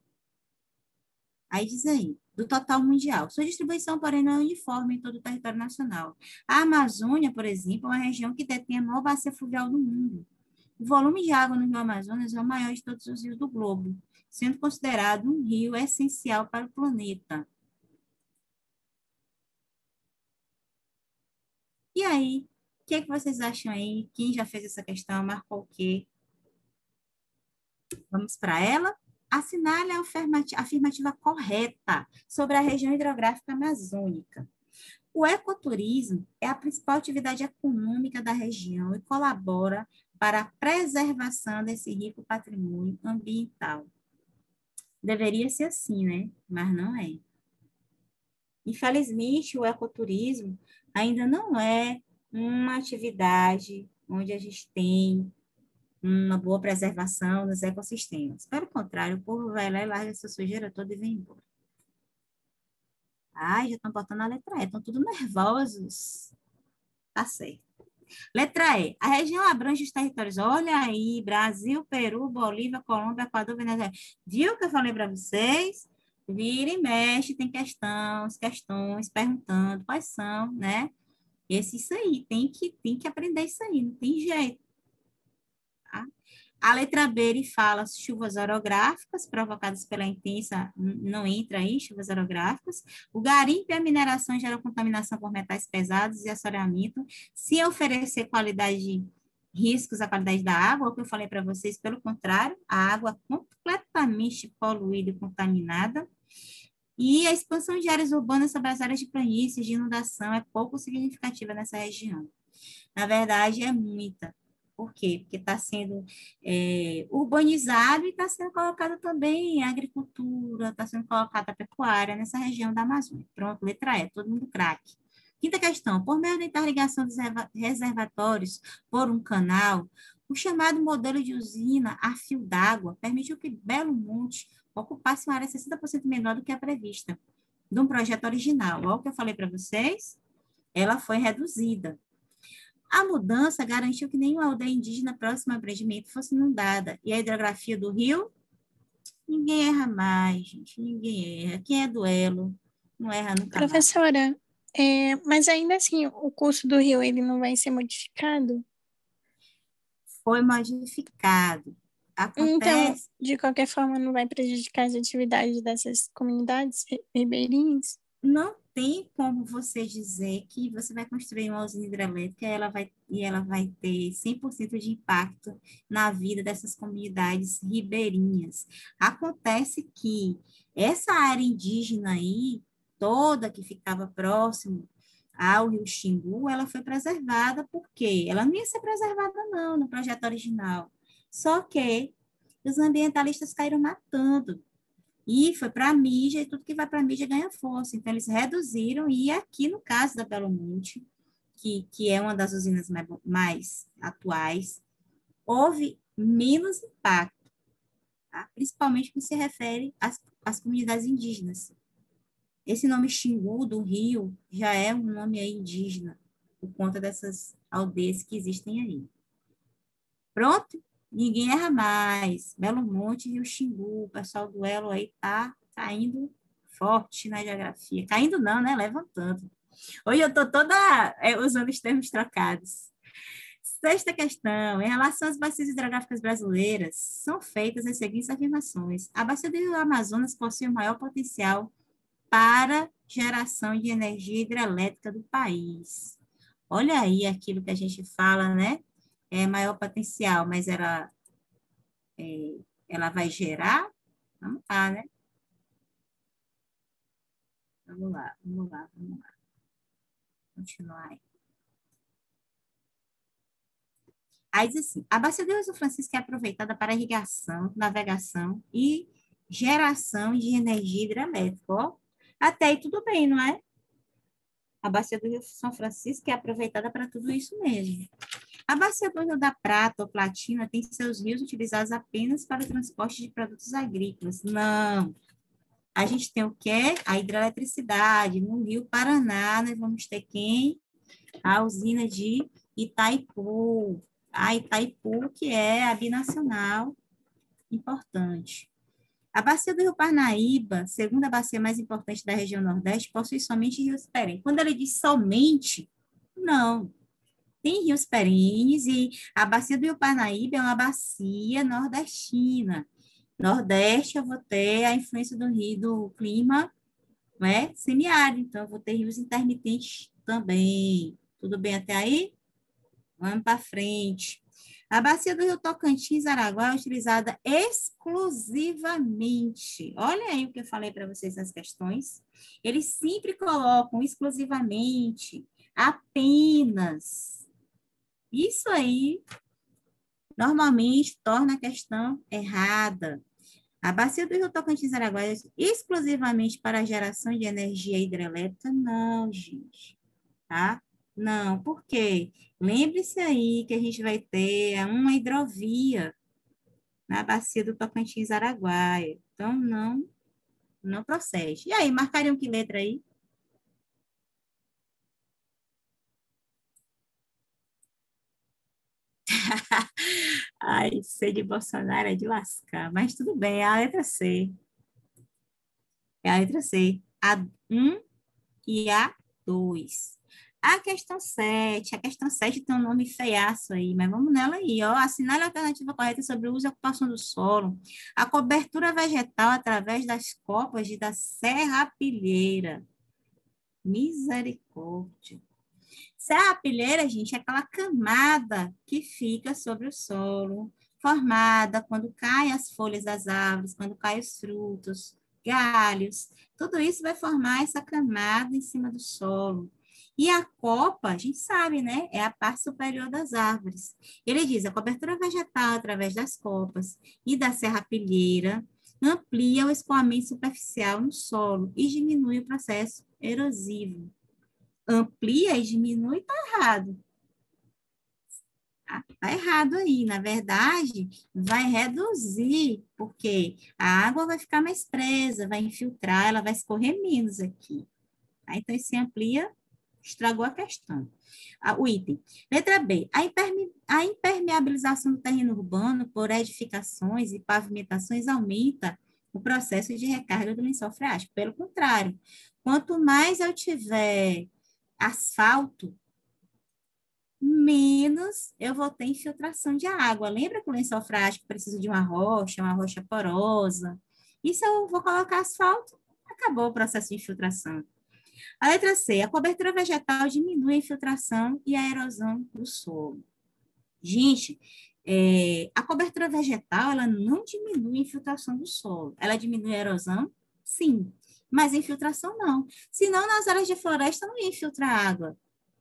Aí diz aí, do total mundial. Sua distribuição, porém, não é uniforme em todo o território nacional. A Amazônia, por exemplo, é uma região que detém a maior bacia fluvial do mundo. O volume de água no Rio Amazonas é o maior de todos os rios do globo, sendo considerado um rio essencial para o planeta. E aí, o que vocês acham aí? Quem já fez essa questão, marcou o quê? Vamos para ela? Assinale a afirmativa correta sobre a região hidrográfica amazônica. O ecoturismo é a principal atividade econômica da região e colabora para a preservação desse rico patrimônio ambiental. Deveria ser assim, né? Mas não é. Infelizmente, o ecoturismo ainda não é uma atividade onde a gente tem uma boa preservação dos ecossistemas. Pelo contrário, o povo vai lá e larga essa sujeira toda e vem embora. Ai, já estão botando a letra E, estão tudo nervosos. Tá certo. Letra E. A região abrange os territórios. Olha aí, Brasil, Peru, Bolívia, Colômbia, Equador, Venezuela. Viu o que eu falei para vocês? Vira e mexe, tem questões perguntando quais são, né? Isso aí, tem que aprender isso aí, não tem jeito. Tá? A letra B, ele fala chuvas orográficas provocadas pela intensa, não entra aí, chuvas orográficas. O garimpo e a mineração geram contaminação por metais pesados e assoreamento. Se oferecer qualidade riscos à qualidade da água, o que eu falei para vocês, pelo contrário, a água completamente poluída e contaminada, e a expansão de áreas urbanas sobre as áreas de planícies de inundação é pouco significativa nessa região. Na verdade, é muita. Por quê? Porque está sendo urbanizado e está sendo colocada também a agricultura, está sendo colocada a pecuária nessa região da Amazônia. Pronto, letra E, todo mundo craque. Quinta questão, por meio da interligação dos reservatórios por um canal, o chamado modelo de usina a fio d'água permitiu que Belo Monte ocupasse uma área 60% menor do que a prevista de um projeto original. Olha o que eu falei para vocês, ela foi reduzida. A mudança garantiu que nenhuma aldeia indígena próxima ao empreendimento fosse inundada. E a hidrografia do rio? Ninguém erra mais, gente. Ninguém erra. Quem é duelo não erra nunca mais. Professora, mas ainda assim, o curso do rio, ele não vai ser modificado? Foi modificado. Então, Acontece, de qualquer forma, não vai prejudicar as atividades dessas comunidades ribeirinhas? não tem como você dizer que você vai construir uma usina hidrelétrica e ela vai ter 100% de impacto na vida dessas comunidades ribeirinhas. Acontece que essa área indígena aí, toda que ficava próximo ao Rio Xingu, ela foi preservada porque ela não ia ser preservada não no projeto original. Só que os ambientalistas caíram matando. E foi para a mídia, e tudo que vai para a mídia ganha força. Então, eles reduziram, e aqui no caso da Belo Monte, que é uma das usinas mais atuais, houve menos impacto, tá? Principalmente no que se refere às comunidades indígenas. Esse nome Xingu do Rio já é um nome aí indígena, por conta dessas aldeias que existem aí. Pronto? Ninguém erra mais. Belo Monte e Rio Xingu. O pessoal do Elo aí tá caindo forte na geografia. Caindo não, né? Levantando. Hoje eu tô toda usando os termos trocados. Sexta questão. Em relação às bacias hidrográficas brasileiras, são feitas as seguintes afirmações. A bacia do Rio Amazonas possui o maior potencial para geração de energia hidrelétrica do país. Olha aí aquilo que a gente fala, né? É maior potencial, mas ela vai gerar? Vamos lá, né? Vamos lá, vamos lá, vamos lá. Continuar aí. Aí diz assim, a bacia do Rio São Francisco é aproveitada para irrigação, navegação e geração de energia hidrelétrica. Ó, até aí tudo bem, não é? A bacia do Rio São Francisco é aproveitada para tudo isso mesmo. A bacia do Rio da Prata ou Platina tem seus rios utilizados apenas para o transporte de produtos agrícolas. Não. A gente tem o quê? A hidroeletricidade. No Rio Paraná, nós vamos ter quem? A usina de Itaipu. A Itaipu, que é a binacional importante. A bacia do Rio Parnaíba, segunda bacia mais importante da região Nordeste, possui somente rios perenes. Quando ele diz somente, não. Tem rios perenes e a bacia do Rio Parnaíba é uma bacia nordestina. Nordeste, eu vou ter a influência do rio, do clima, né, semiárido, então eu vou ter rios intermitentes também. Tudo bem até aí? Vamos para frente. A bacia do Rio Tocantins, Araguá, é utilizada exclusivamente. Olha aí o que eu falei para vocês nas questões. Eles sempre colocam exclusivamente, apenas. Isso aí, normalmente, torna a questão errada. A bacia do Rio Tocantins Araguá é exclusivamente para a geração de energia hidrelétrica? Não, gente, tá? Não, por quê? Lembre-se aí que a gente vai ter uma hidrovia na bacia do Tocantins Araguaia. Então, não procede. E aí, marcariam que letra aí? Ai, C de Bolsonaro é de lascar, mas tudo bem, é a letra C. É a letra C. A1 e A2. A questão 7 tem um nome feiaço aí, mas vamos nela aí, ó. Assinale a alternativa correta sobre o uso e ocupação do solo. A cobertura vegetal através das copas da serrapilheira. Misericórdia. Serrapilheira, gente, é aquela camada que fica sobre o solo, formada quando caem as folhas das árvores, quando caem os frutos, galhos, tudo isso vai formar essa camada em cima do solo. E a copa, a gente sabe, né? É a parte superior das árvores. Ele diz, a cobertura vegetal através das copas e da serrapilheira amplia o escoamento superficial no solo e diminui o processo erosivo. Amplia e diminui, tá errado. Tá errado aí. Na verdade, vai reduzir, porque a água vai ficar mais presa, vai infiltrar, ela vai escorrer menos aqui. Tá? Então, esse amplia estragou a questão. O item. Letra B. A impermeabilização do terreno urbano por edificações e pavimentações aumenta o processo de recarga do lençol freático. Pelo contrário, quanto mais eu tiver asfalto, menos eu vou ter infiltração de água. Lembra que o lençol freático precisa de uma rocha porosa? E se eu vou colocar asfalto, acabou o processo de infiltração. A letra C, a cobertura vegetal diminui a infiltração e a erosão do solo. Gente, a cobertura vegetal, ela não diminui a infiltração do solo. Ela diminui a erosão? Sim, mas a infiltração não. Senão, nas áreas de floresta não ia infiltrar água.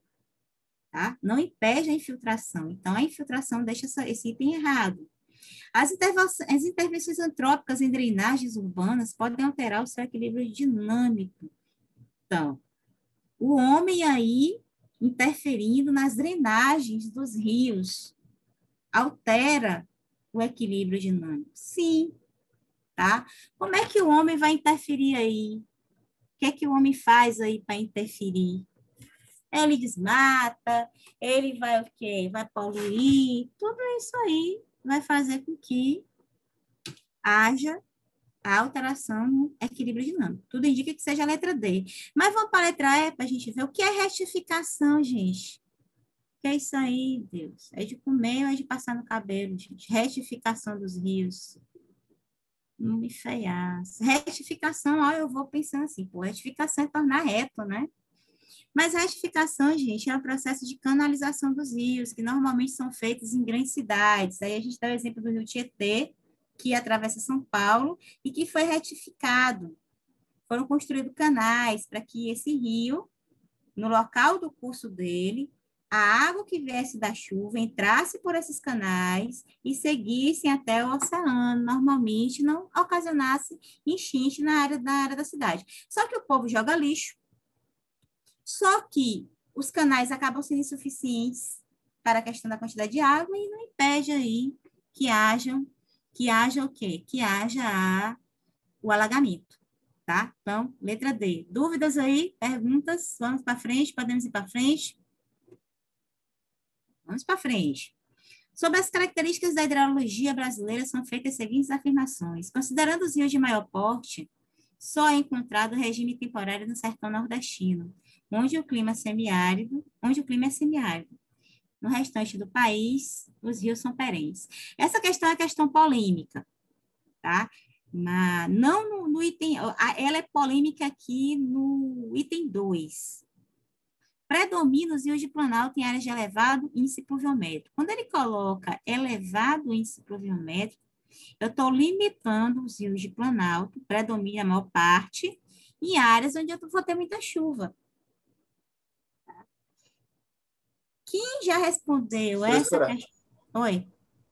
Tá? Não impede a infiltração. Então, a infiltração deixa esse item errado. As intervenções antrópicas em drenagens urbanas podem alterar o seu equilíbrio dinâmico. Então, o homem aí interferindo nas drenagens dos rios altera o equilíbrio dinâmico. Sim, tá? Como é que o homem vai interferir aí? O que é que o homem faz aí para interferir? Ele desmata, ele vai o quê? Vai poluir, tudo isso aí vai fazer com que haja a alteração no equilíbrio dinâmico. Tudo indica que seja a letra D. Mas vamos para a letra E para a gente ver o que é retificação, gente. O que é isso aí, Deus? É de comer ou é de passar no cabelo, gente? Retificação dos rios. Não me feias. Retificação, ó, eu vou pensando assim, pô, retificação é tornar reto, né? Mas a retificação, gente, é o processo de canalização dos rios, que normalmente são feitos em grandes cidades. Aí a gente dá o exemplo do rio Tietê, que atravessa São Paulo e que foi retificado. Foram construídos canais para que esse rio, no local do curso dele, a água que viesse da chuva entrasse por esses canais e seguissem até o oceano, normalmente não ocasionasse enchente na área da cidade. Só que o povo joga lixo, só que os canais acabam sendo insuficientes para a questão da quantidade de água e não impede aí que haja o quê? Que haja o alagamento, tá? Então, letra D. Dúvidas aí? Perguntas? Vamos para frente? Podemos ir para frente? Vamos para frente. Sobre as características da hidrologia brasileira, são feitas as seguintes afirmações. Considerando os rios de maior porte, só é encontrado o regime temporário no sertão nordestino, onde o clima é semiárido. No restante do país, os rios são perenes. Essa questão é questão polêmica, tá? Mas não no item, ela é polêmica aqui no item 2. Predomina os rios de Planalto em áreas de elevado índice pluviométrico. Quando ele coloca elevado índice pluviométrico, eu estou limitando os rios de Planalto, predomina a maior parte, em áreas onde eu vou ter muita chuva. Quem já respondeu essa Professora, questão? Oi.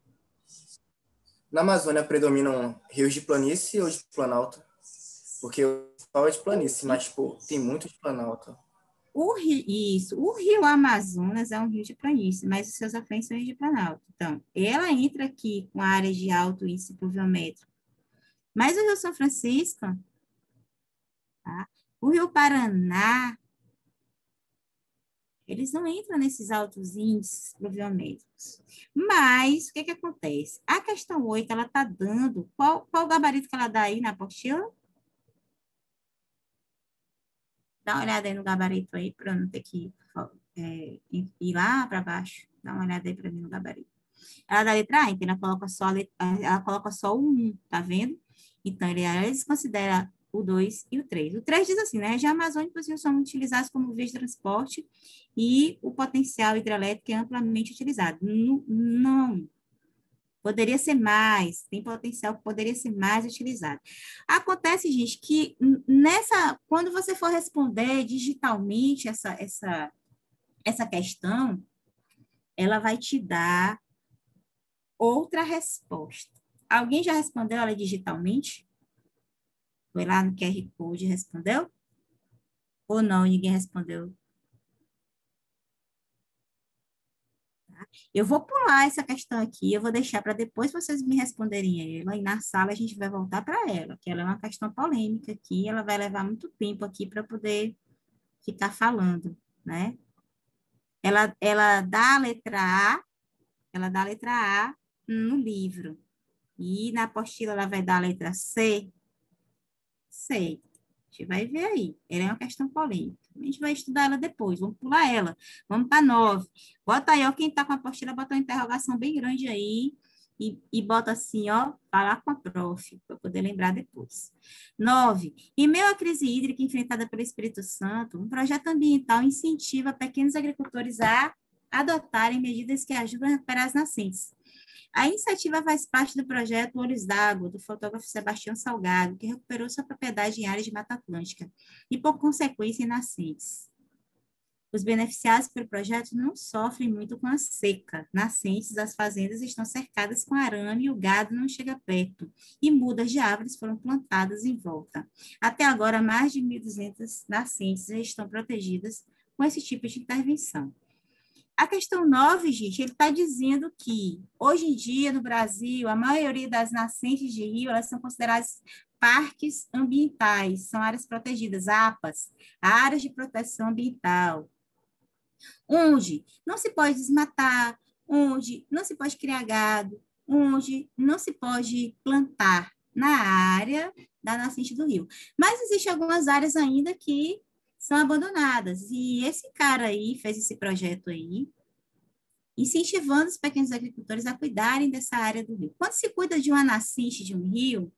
na Amazônia predominam rios de planície ou de planalto? Porque eu falo de planície, mas pô, tem muito de planalto. O rio Amazonas é um rio de planície, mas os seus afluentes são rios de Planalto. Então, ela entra aqui com áreas de alto índice pluviométrico. Mas o rio São Francisco, tá? O rio Paraná, eles não entram nesses altos índices pluviométricos. Mas, o que acontece? A questão 8, ela está dando, qual o gabarito que ela dá aí na apostila? Dá uma olhada aí no gabarito aí, para não ter que ir lá para baixo. Dá uma olhada aí para mim no gabarito. Ela dá a letra A, então ela coloca só o 1, tá vendo? Então, eles consideram o 2 e o 3. O 3 diz assim, né? Região amazônica e os rios são utilizados como vias de transporte e o potencial hidrelétrico é amplamente utilizado. Não. Poderia ser mais, tem potencial que poderia ser mais utilizado. Acontece, gente, que quando você for responder digitalmente essa questão, ela vai te dar outra resposta. Alguém já respondeu ela digitalmente? Foi lá no QR Code e respondeu? Ou não, ninguém respondeu? Eu vou pular essa questão aqui, eu vou deixar para depois vocês me responderem ela, e na sala a gente vai voltar para ela, que ela é uma questão polêmica aqui, ela vai levar muito tempo aqui para poder ficar falando, né? Ela dá a letra A, ela dá a letra A no livro, e na apostila ela vai dar a letra C. Sei. A gente vai ver aí. Ela é uma questão polêmica. A gente vai estudar ela depois. Vamos pular ela. Vamos para 9. Bota aí, ó. Quem está com a apostila, bota uma interrogação bem grande aí. E bota assim, ó, falar com a prof, para poder lembrar depois. 9. Em meio à crise hídrica enfrentada pelo Espírito Santo, um projeto ambiental incentiva pequenos agricultores a adotarem medidas que ajudam a recuperar as nascentes. A iniciativa faz parte do projeto Olhos d'Água, do fotógrafo Sebastião Salgado, que recuperou sua propriedade em áreas de Mata Atlântica e, por consequência, em nascentes. Os beneficiados pelo projeto não sofrem muito com a seca. Nascentes das fazendas estão cercadas com arame e o gado não chega perto, e mudas de árvores foram plantadas em volta. Até agora, mais de 1.200 nascentes já estão protegidas com esse tipo de intervenção. A questão 9, gente, ele está dizendo que, hoje em dia, no Brasil, a maioria das nascentes de rio, elas são consideradas parques ambientais, são áreas protegidas, APAs, áreas de proteção ambiental, onde não se pode desmatar, onde não se pode criar gado, onde não se pode plantar na área da nascente do rio. Mas existem algumas áreas ainda que são abandonadas. E esse cara aí fez esse projeto aí, incentivando os pequenos agricultores a cuidarem dessa área do rio. Quando se cuida de uma nascente de um rio,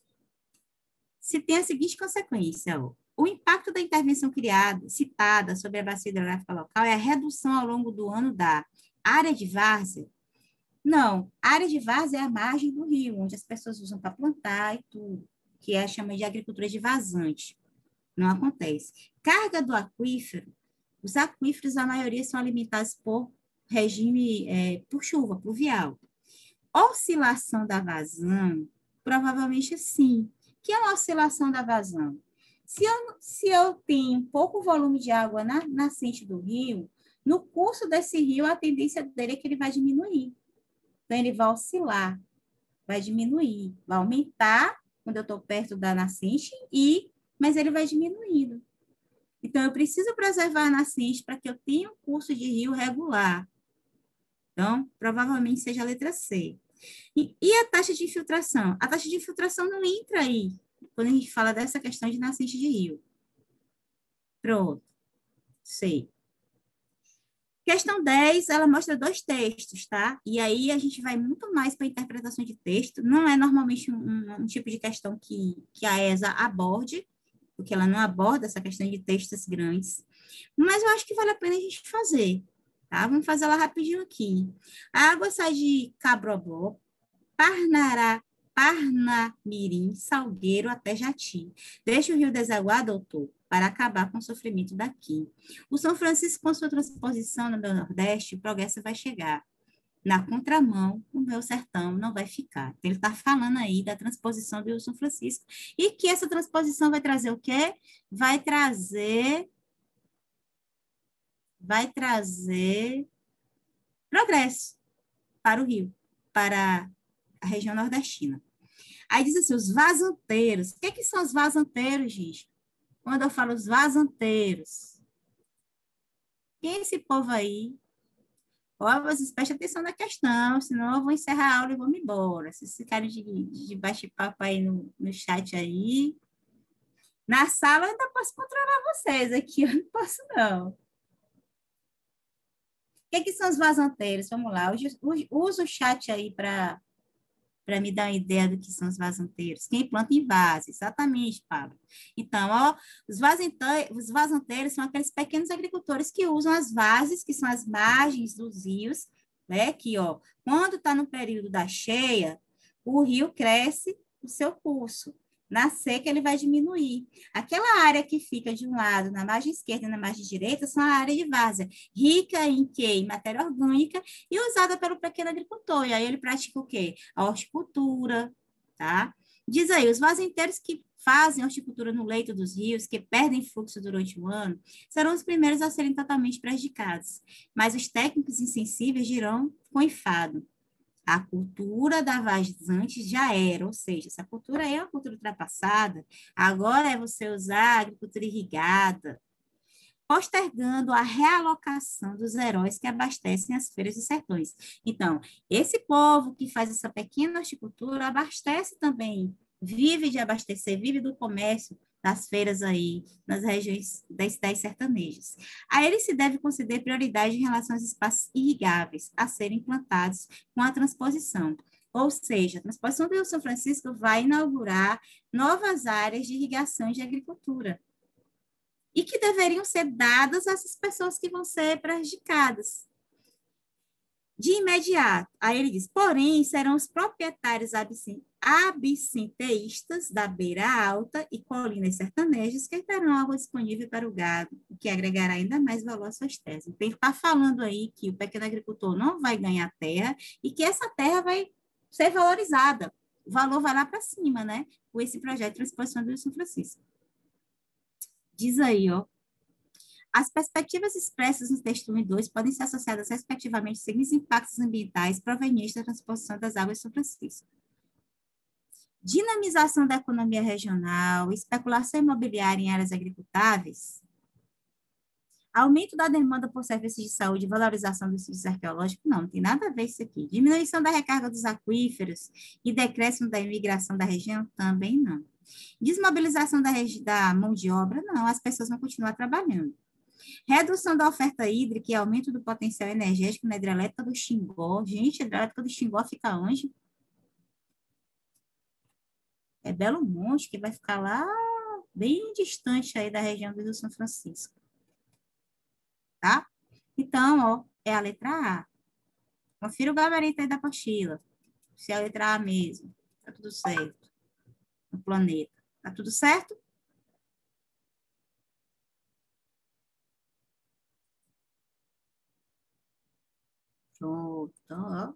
se tem a seguinte consequência, ó. O impacto da intervenção citada sobre a bacia hidrográfica local é a redução ao longo do ano da área de várzea. Não, a área de várzea é a margem do rio, onde as pessoas usam para plantar e tudo, que é chama de agricultura de vazante. Não acontece. Carga do aquífero. Os aquíferos, a maioria, são alimentados por regime, por chuva, pluvial. Oscilação da vazão, provavelmente sim. O que é uma oscilação da vazão? Se eu tenho pouco volume de água na nascente do rio, no curso desse rio, a tendência dele é que ele vai diminuir. Então, ele vai oscilar, vai diminuir, vai aumentar quando eu estou perto da nascente, mas ele vai diminuindo. Então, eu preciso preservar a nascente para que eu tenha um curso de rio regular. Então, provavelmente seja a letra C. E a taxa de infiltração? A taxa de infiltração não entra aí, quando a gente fala dessa questão de nascente de rio. Pronto. C. Questão 10, ela mostra 2 textos, tá? E aí a gente vai muito mais para a interpretação de texto. Não é normalmente um tipo de questão que a ESA aborde, porque ela não aborda essa questão de textos grandes. Mas eu acho que vale a pena a gente fazer, tá? Vamos fazer ela rapidinho aqui. A água sai de Cabrobó, Parnamirim, Salgueiro até Jati. Deixa o rio desaguar, doutor, para acabar com o sofrimento daqui. O São Francisco, com sua transposição no meu Nordeste, o progresso vai chegar. Na contramão, o meu sertão não vai ficar. Ele está falando aí da transposição do Rio São Francisco. E que essa transposição vai trazer o quê? Vai trazer progresso para o rio, para a região nordestina. Aí diz assim, os vazanteiros. O que são os vazanteiros, gente? Quando eu falo os vazanteiros, quem é esse povo aí? Ó, vocês prestem atenção na questão, senão eu vou encerrar a aula e vou me embora. Se vocês ficarem de bate-papo aí no chat aí. Na sala eu ainda posso controlar vocês, aqui eu não posso, não. O que são os vazanteiros? Vamos lá, usa o chat aí para para me dar uma ideia do que são os vazanteiros? Quem planta em vaso, exatamente, Pablo. Então, ó, os vazanteiros são aqueles pequenos agricultores que usam as vases, que são as margens dos rios, né? Que, ó, quando está no período da cheia, o rio cresce o seu curso. Na seca, ele vai diminuir. Aquela área que fica de um lado, na margem esquerda e na margem direita, são a área de várzea, rica em quê? Em matéria orgânica e usada pelo pequeno agricultor. E aí ele pratica o quê? A horticultura, tá? Diz aí, os vazanteiros que fazem horticultura no leito dos rios, que perdem fluxo durante o ano, serão os primeiros a serem totalmente prejudicados. Mas os técnicos insensíveis dirão com enfado. A cultura da vazante já era, ou seja, essa cultura é uma cultura ultrapassada, agora é você usar a agricultura irrigada, postergando a realocação dos heróis que abastecem as feiras dos sertões. Então, esse povo que faz essa pequena horticultura abastece também, vive de abastecer, vive do comércio das feiras aí, nas regiões das cidades sertanejas. A ele se deve conceder prioridade em relação aos espaços irrigáveis a serem plantados com a transposição. Ou seja, a transposição do Rio São Francisco vai inaugurar novas áreas de irrigação e de agricultura e que deveriam ser dadas a essas pessoas que vão ser prejudicadas. De imediato, aí ele diz, porém, serão os proprietários absinteístas da beira alta e colinas sertanejas que terão água disponível para o gado, o que agregará ainda mais valor às suas teses. Então, ele está falando aí que o pequeno agricultor não vai ganhar terra e que essa terra vai ser valorizada. O valor vai lá para cima, né? Com esse projeto de transposição do Rio São Francisco. Diz aí, ó. As perspectivas expressas no texto 1 e 2 podem ser associadas, respectivamente, aos seguintes impactos ambientais provenientes da transposição das águas de São Francisco. Dinamização da economia regional, especulação imobiliária em áreas agricultáveis, aumento da demanda por serviços de saúde e valorização dos sítios arqueológicos, não tem nada a ver isso aqui. Diminuição da recarga dos aquíferos e decréscimo da imigração da região, também não. Desmobilização da mão de obra, não, as pessoas vão continuar trabalhando. Redução da oferta hídrica e aumento do potencial energético na hidrelétrica do Xingó. Gente, a hidrelétrica do Xingó fica onde? É Belo Monte, que vai ficar lá bem distante aí da região do Rio São Francisco. Tá? Então, ó, é a letra A. Confira o gabarito aí da apostila. Se é a letra A mesmo. Tá tudo certo. No planeta. Tá tudo certo? Pronto, ó.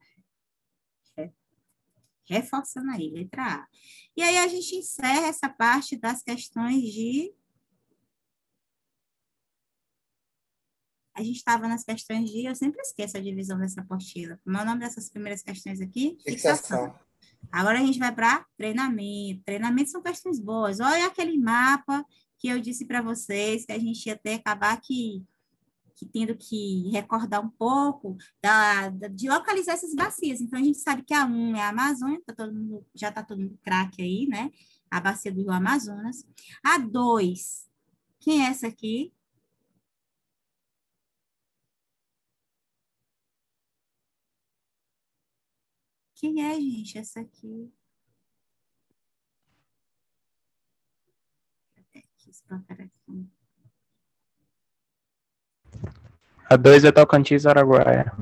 Reforçando aí, letra A. E aí a gente encerra essa parte das questões de... A gente estava nas questões de... Eu sempre esqueço a divisão dessa apostila. Como é o nome dessas primeiras questões aqui? Fixação. Agora a gente vai para treinamento. Treinamento são questões boas. Olha aquele mapa que eu disse para vocês, que a gente ia ter que acabar que tendo que recordar um pouco de localizar essas bacias. Então, a gente sabe que a 1 é a Amazônia, já está todo mundo craque aí, né? A bacia do Rio Amazonas. A 2, quem é essa aqui? Quem é, gente, essa aqui? A 2 é Tocantins, Araguaia.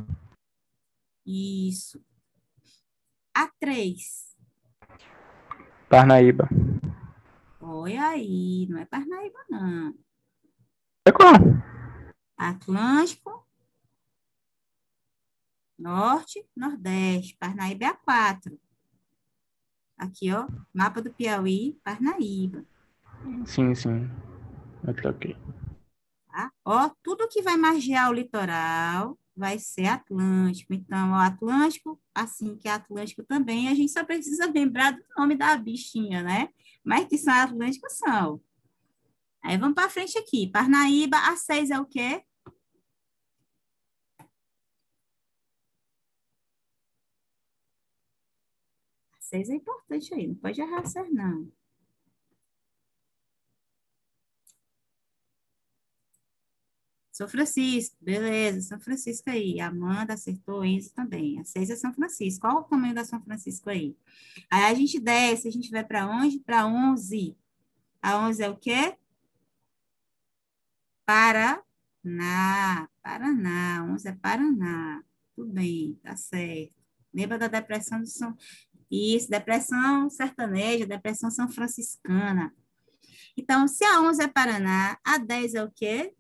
Isso. A 3. Parnaíba. Olha aí, não é Parnaíba, não. É qual? Atlântico, Norte, Nordeste. Parnaíba é a 4. Aqui, ó, mapa do Piauí, Parnaíba. Sim, sim. Eu troquei. Tá? Ó, tudo que vai margear o litoral vai ser Atlântico. Então, ó, Atlântico, assim que é Atlântico também, a gente só precisa lembrar do nome da bichinha, né? Mas que são Atlânticos são. Aí vamos para frente aqui. Parnaíba, a 6 é o quê? A 6 é importante aí, não pode errar ser não. São Francisco, beleza, São Francisco aí. Amanda acertou, Enzo também. A 6 é São Francisco. Qual o tamanho da São Francisco aí? Aí a gente desce, a gente vai para onde? Para 11. A 11 é o quê? Paraná. Paraná. 11 é Paraná. Tudo bem, tá certo. Lembra da depressão do São... Isso, depressão sertaneja, depressão são franciscana. Então, se a 11 é Paraná, a 10 é o quê?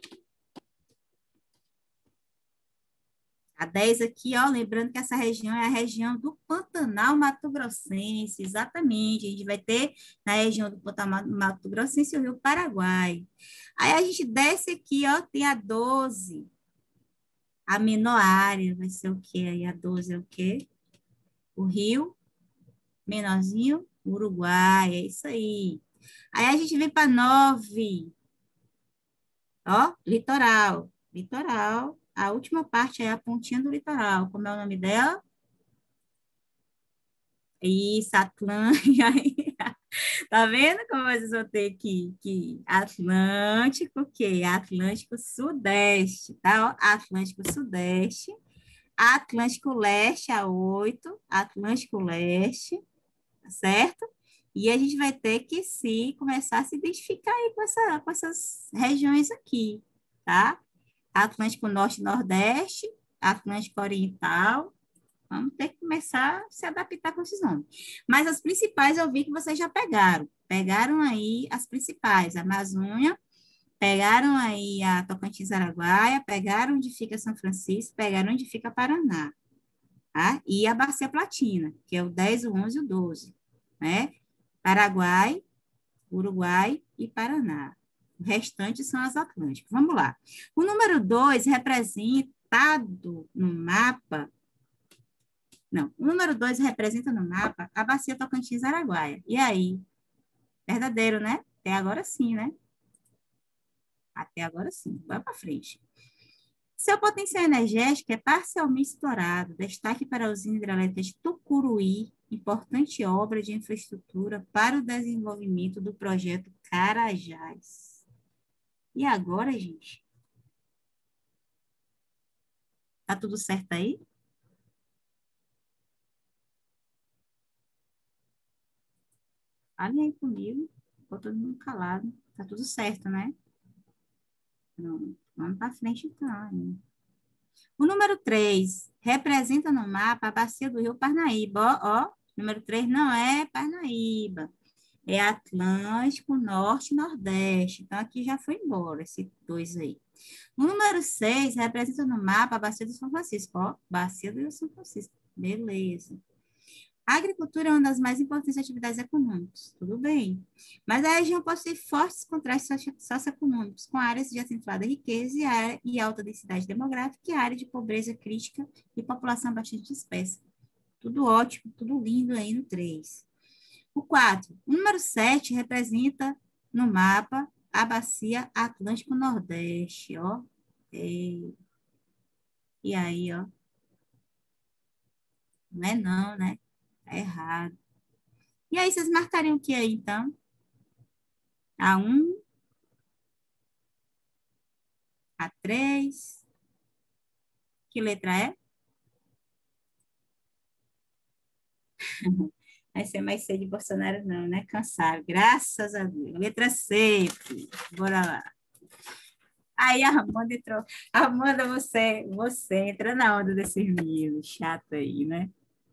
A 10 aqui, ó, lembrando que essa região é a região do Pantanal Mato Grossense, exatamente. A gente vai ter na região do Pantanal Mato Grossense o Rio Paraguai. Aí a gente desce aqui, ó, tem a 12. A menor área vai ser o quê? Aí a 12 é o quê? O Rio menorzinho, Uruguai, é isso aí. Aí a gente vem para 9. Ó, litoral. Litoral. A última parte é a pontinha do litoral. Como é o nome dela? Isso, Atlântica. Tá vendo como vocês vão ter que Atlântico, o quê? Atlântico Sudeste, tá? Ó, Atlântico Sudeste. Atlântico Leste, a 8. Atlântico Leste, tá certo? E a gente vai ter que começar a se identificar aí com essas regiões aqui, tá? Atlântico Norte e Nordeste, Atlântico Oriental. Vamos ter que começar a se adaptar com esses nomes. Mas as principais eu vi que vocês já pegaram. Pegaram aí as principais, Amazônia, pegaram aí a Tocantins Araguaia, pegaram onde fica São Francisco, pegaram onde fica Paraná, tá? E a Bacia Platina, que é o 10, o 11 e o 12, né? Paraguai, Uruguai e Paraná. O restante são as Atlânticas. Vamos lá. O número 2 representado no mapa. Não, o número 2 representa no mapa a Bacia Tocantins-Araguaia. E aí? Verdadeiro, né? Até agora sim, né? Até agora sim. Vai para frente. Seu potencial energético é parcialmente explorado. Destaque para a usina hidrelétrica de Tucuruí, importante obra de infraestrutura para o desenvolvimento do projeto Carajás. E agora, gente? Tá tudo certo aí? Falem aí comigo. Ficou todo mundo calado. Tá tudo certo, né? Pronto. Vamos para frente, então. Hein? O número 3 representa no mapa a bacia do Rio Parnaíba. Ó, número 3 não é Parnaíba. É Atlântico, Norte e Nordeste. Então, aqui já foi embora esse 2 aí. O número 6 representa no mapa a Bacia do São Francisco. Ó, Bacia do Rio São Francisco. Beleza. A agricultura é uma das mais importantes atividades econômicas. Tudo bem. Mas a região possui fortes contrastes socioeconômicos, com áreas de acentuada riqueza e alta densidade demográfica e área de pobreza crítica e população bastante dispersa. Tudo ótimo, tudo lindo aí no 3. O 4. O número 7 representa no mapa a bacia Atlântico-Nordeste, ó. E aí, ó. Não é não, né? Tá errado. E aí, vocês marcariam o que aí, então? A 1, a 3. Que letra é? Vai ser mais C de Bolsonaro, não, né? Cansado, graças a Deus. Letra C, filho. Bora lá. Aí a Amanda entrou. Amanda, você entra na onda desses meninos, chato aí, né?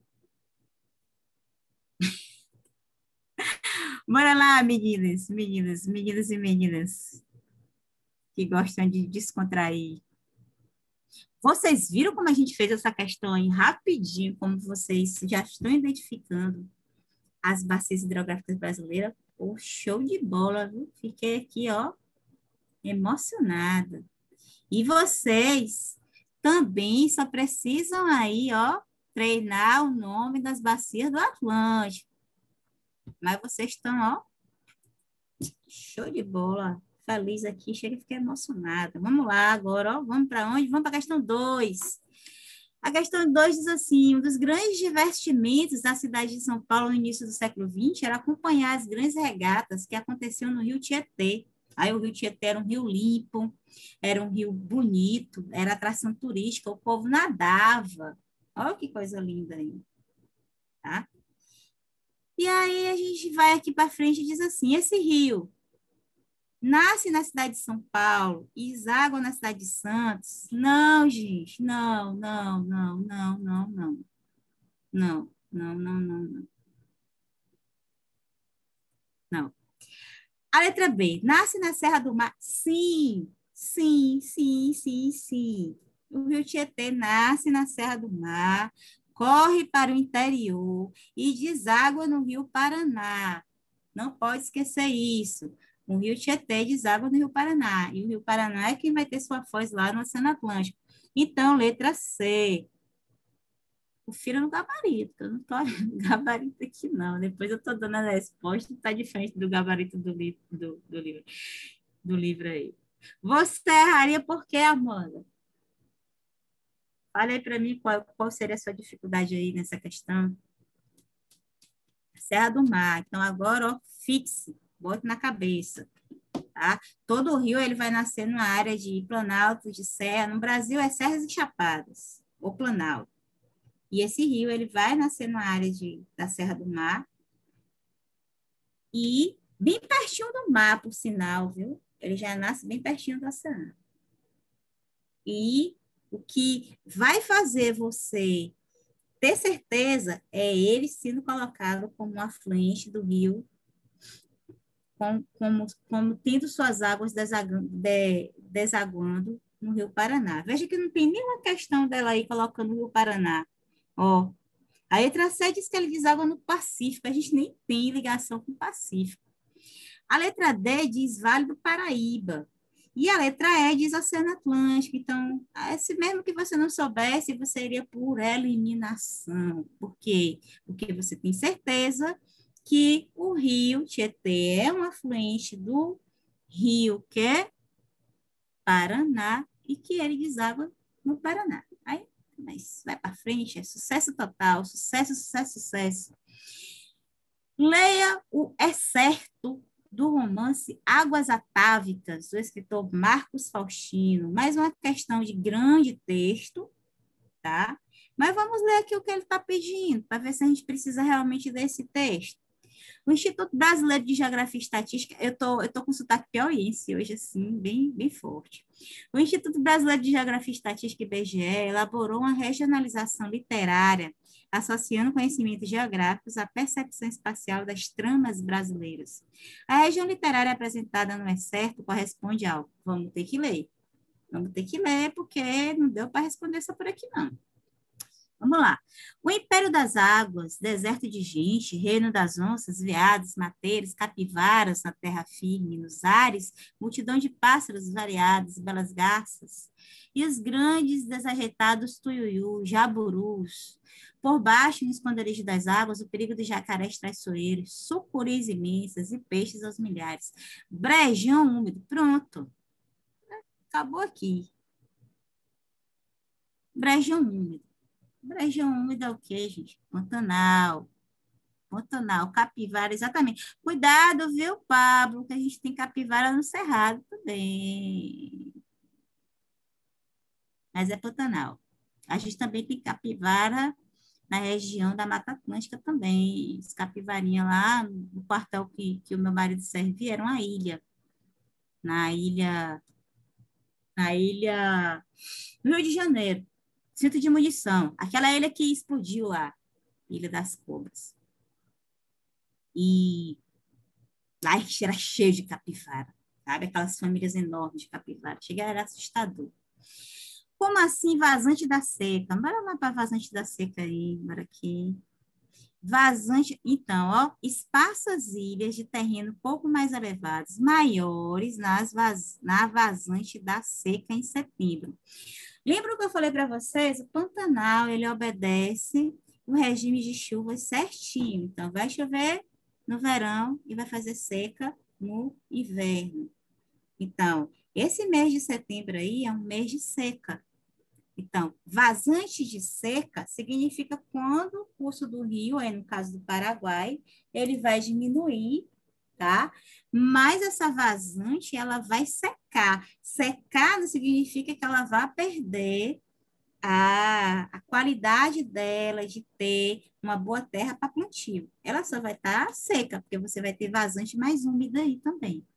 Bora lá, meninas e meninas que gostam de descontrair. Vocês viram como a gente fez essa questão aí rapidinho, como vocês já estão identificando as bacias hidrográficas brasileiras? Pô, show de bola, viu? Fiquei aqui, ó, emocionada. E vocês também só precisam aí, ó, treinar o nome das bacias do Atlântico. Mas vocês estão, ó, show de bola. Feliz aqui, chega e fiquei emocionada. Vamos lá agora, ó, vamos para onde? Vamos para a questão 2. A questão 2 diz assim: um dos grandes divertimentos da cidade de São Paulo no início do século XX era acompanhar as grandes regatas que aconteciam no Rio Tietê, Aí o Rio Tietê era um rio limpo, era um rio bonito, era atração turística, o povo nadava. Olha que coisa linda aí, tá? E aí a gente vai aqui para frente e diz assim, esse rio nasce na cidade de São Paulo e deságua na cidade de Santos? Não, gente, não, não, não, não, não, não, não, não, não, não, não, não. A letra B, nasce na Serra do Mar? Sim, sim, sim, sim, sim. O Rio Tietê nasce na Serra do Mar, corre para o interior e deságua no Rio Paraná. Não pode esquecer isso. O Rio Tietê deságua no Rio Paraná. E o Rio Paraná é quem vai ter sua foz lá no Oceano Atlântico. Então, letra C. Confira no gabarito, que eu não estou olhando o gabarito aqui, não. Depois eu estou dando a resposta e está diferente do gabarito do livro aí. Você erraria por quê, Amanda? Fala aí para mim qual seria a sua dificuldade aí nessa questão. Serra do Mar. Então, agora, ó, fixe, bote na cabeça. Tá? Todo o rio ele vai nascer numa área de planalto, de serra. No Brasil, é serras e chapadas, ou planalto. E esse rio ele vai nascer na área da Serra do Mar e bem pertinho do mar, por sinal, viu? Ele já nasce bem pertinho do oceano. E o que vai fazer você ter certeza é ele sendo colocado como um afluente do rio, como tendo suas águas desaguando no Rio Paraná. Veja que não tem nenhuma questão dela aí colocando o Rio Paraná. Ó, a letra C diz que ele deságua no Pacífico. A gente nem tem ligação com o Pacífico. A letra D diz Vale do Paraíba. E a letra E diz Oceano Atlântico. Então, esse mesmo que você não soubesse, você iria por eliminação. Por quê? Porque você tem certeza que o rio Tietê é um afluente do rio que é Paraná e que ele deságua no Paraná. Aí, mas vai para frente, é sucesso total, sucesso, sucesso, sucesso. Leia o excerto do romance Águas Atávicas, do escritor Marcos Faustino. Mais uma questão de grande texto, tá? Mas vamos ler aqui o que ele está pedindo, para ver se a gente precisa realmente desse texto. O Instituto Brasileiro de Geografia e Estatística, eu tô com sotaque piauiense hoje, assim, bem, bem forte. O Instituto Brasileiro de Geografia e Estatística, IBGE, elaborou uma regionalização literária associando conhecimentos geográficos à percepção espacial das tramas brasileiras. A região literária apresentada no excerto corresponde ao... Vamos ter que ler. Vamos ter que ler, porque não deu para responder só por aqui, não. Vamos lá. O Império das Águas, deserto de gente, reino das onças, veados, mateiros, capivaras na terra firme, nos ares, multidão de pássaros variados, belas garças, e os grandes desajeitados tuiuiu, jaburus. Por baixo, no esconderijo das águas, o perigo de jacarés traiçoeiros, sucuris imensas e peixes aos milhares. Brejão úmido, pronto. Acabou aqui. Brejão úmido. Região úmida é o quê, gente? Pantanal. Pantanal, capivara, exatamente. Cuidado, viu, Pablo, que a gente tem capivara no Cerrado também. Mas é Pantanal. A gente também tem capivara na região da Mata Atlântica também. As capivarinhas lá no quartel que o meu marido serve eram a ilha. Na ilha... Na ilha... No Rio de Janeiro. Cinto de munição. Aquela ilha que explodiu lá. Ilha das Cobras. E lá era cheio de capivara, sabe? Aquelas famílias enormes de capivara. Chega, era assustador. Como assim, vazante da seca? Bora lá para vazante da seca aí, bora aqui. Vazante, então, ó, esparsas ilhas de terreno pouco mais elevados, maiores na vazante da seca em setembro. Lembra o que eu falei para vocês? O Pantanal, ele obedece o regime de chuvas certinho. Então, vai chover no verão e vai fazer seca no inverno. Então, esse mês de setembro aí é um mês de seca. Então, vazante de seca significa quando o curso do rio, aí no caso do Paraguai, ele vai diminuir tá? Mas essa vazante, ela vai secar. Secar não significa que ela vai perder a qualidade dela de ter uma boa terra para plantio. Ela só vai estar seca, porque você vai ter vazante mais úmida aí também.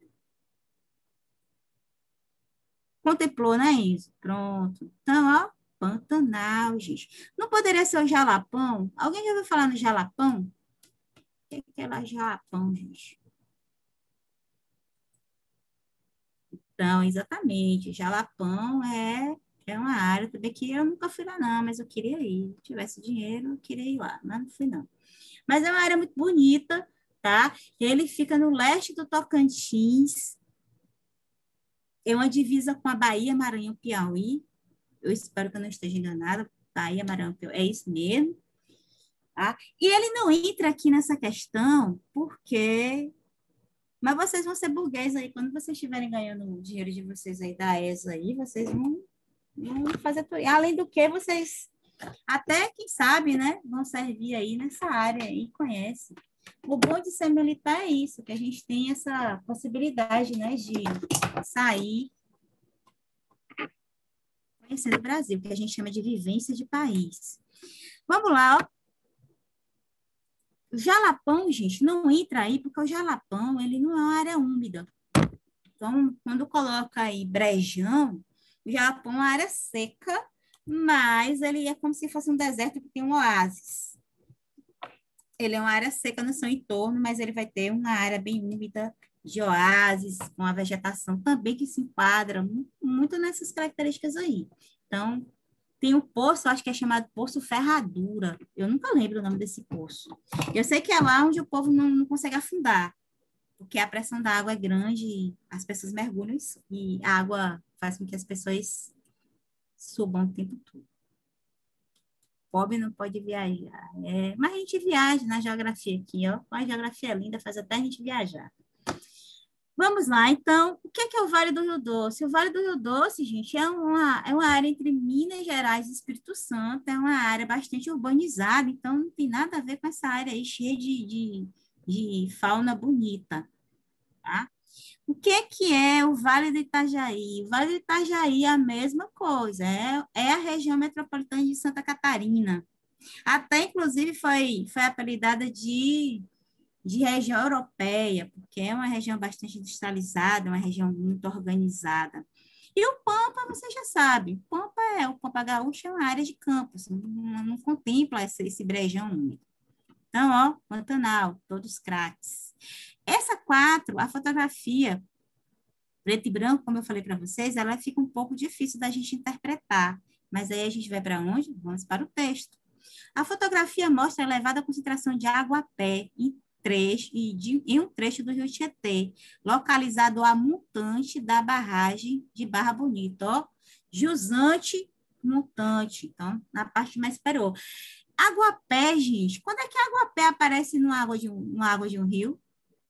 Contemplou, né, isso? Pronto. Então, ó, Pantanal, gente. Não poderia ser o jalapão? Alguém já ouviu falar no jalapão? O que é lá jalapão, gente? Então, exatamente. Jalapão é uma área também que eu nunca fui lá, não, mas eu queria ir. Se tivesse dinheiro, eu queria ir lá, mas não fui, não. Mas é uma área muito bonita, tá? Ele fica no leste do Tocantins, é uma divisa com a Bahia, Maranhão, Piauí. Eu espero que eu não esteja enganada. Bahia, Maranhão, Piauí, é isso mesmo, tá? E ele não entra aqui nessa questão porque... Mas vocês vão ser burgueses aí, quando vocês estiverem ganhando o dinheiro de vocês aí da ESA aí, vocês vão fazer tudo. Além do que, vocês até, quem sabe, né, vão servir aí nessa área e conhecem. O bom de ser militar é isso, que a gente tem essa possibilidade, né, de sair conhecendo o Brasil, que a gente chama de vivência de país. Vamos lá, ó. O Jalapão, gente, não entra aí, porque o Jalapão, ele não é uma área úmida. Então, quando coloca aí Brejão, o Jalapão é uma área seca, mas ele é como se fosse um deserto que tem um oásis. Ele é uma área seca no seu entorno, mas ele vai ter uma área bem úmida de oásis, com a vegetação também que se enquadra muito nessas características aí. Então, tem um poço, acho que é chamado Poço Ferradura. Eu nunca lembro o nome desse poço. Eu sei que é lá onde o povo não consegue afundar, porque a pressão da água é grande, e as pessoas mergulham e a água faz com que as pessoas subam o tempo todo. Pobre não pode viajar. Mas a gente viaja na geografia aqui, ó. A geografia é linda, faz até a gente viajar. Vamos lá, então, o que é o Vale do Rio Doce? O Vale do Rio Doce, gente, é uma área entre Minas Gerais e Espírito Santo, é uma área bastante urbanizada, então não tem nada a ver com essa área aí cheia de fauna bonita, tá? O que é o Vale do Itajaí? O Vale do Itajaí é a mesma coisa, é a região metropolitana de Santa Catarina. Até, inclusive, foi apelidada de região europeia, porque é uma região bastante industrializada, uma região muito organizada. E o Pampa, você já sabe, o Pampa Gaúcho é uma área de campos, não contempla esse brejão úmido. Então, ó, Pantanal, todos craques. Essa 4, a fotografia preto e branco, como eu falei para vocês, ela fica um pouco difícil da gente interpretar. Mas aí a gente vai para onde? Vamos para o texto. A fotografia mostra a elevada concentração de água a pé em um trecho do Rio Tietê, localizado a montante da barragem de Barra Bonita, ó, jusante montante, então, na parte mais superior. Água a pé, gente, quando é que a água a pé aparece numa água de um rio?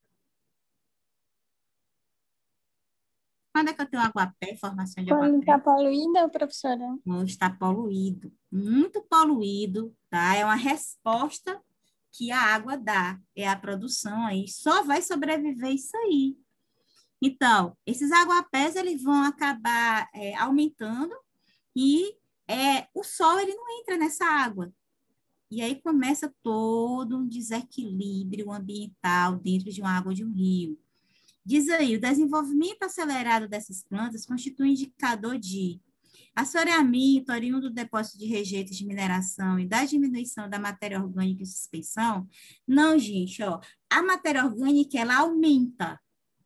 Quando é que eu tenho água a pé, formação de água a Quando pé? está poluída, professora? Não está poluído, muito poluído, tá? É uma resposta que a água dá, é a produção aí, só vai sobreviver isso aí. Então, esses aguapés, eles vão acabar aumentando e o sol, ele não entra nessa água. E aí começa todo um desequilíbrio ambiental dentro de uma água de um rio. Diz aí, o desenvolvimento acelerado dessas plantas constitui um indicador de assoreamento oriundo do depósito de rejeitos de mineração e da diminuição da matéria orgânica em suspensão. Não, gente, ó, a matéria orgânica, ela aumenta.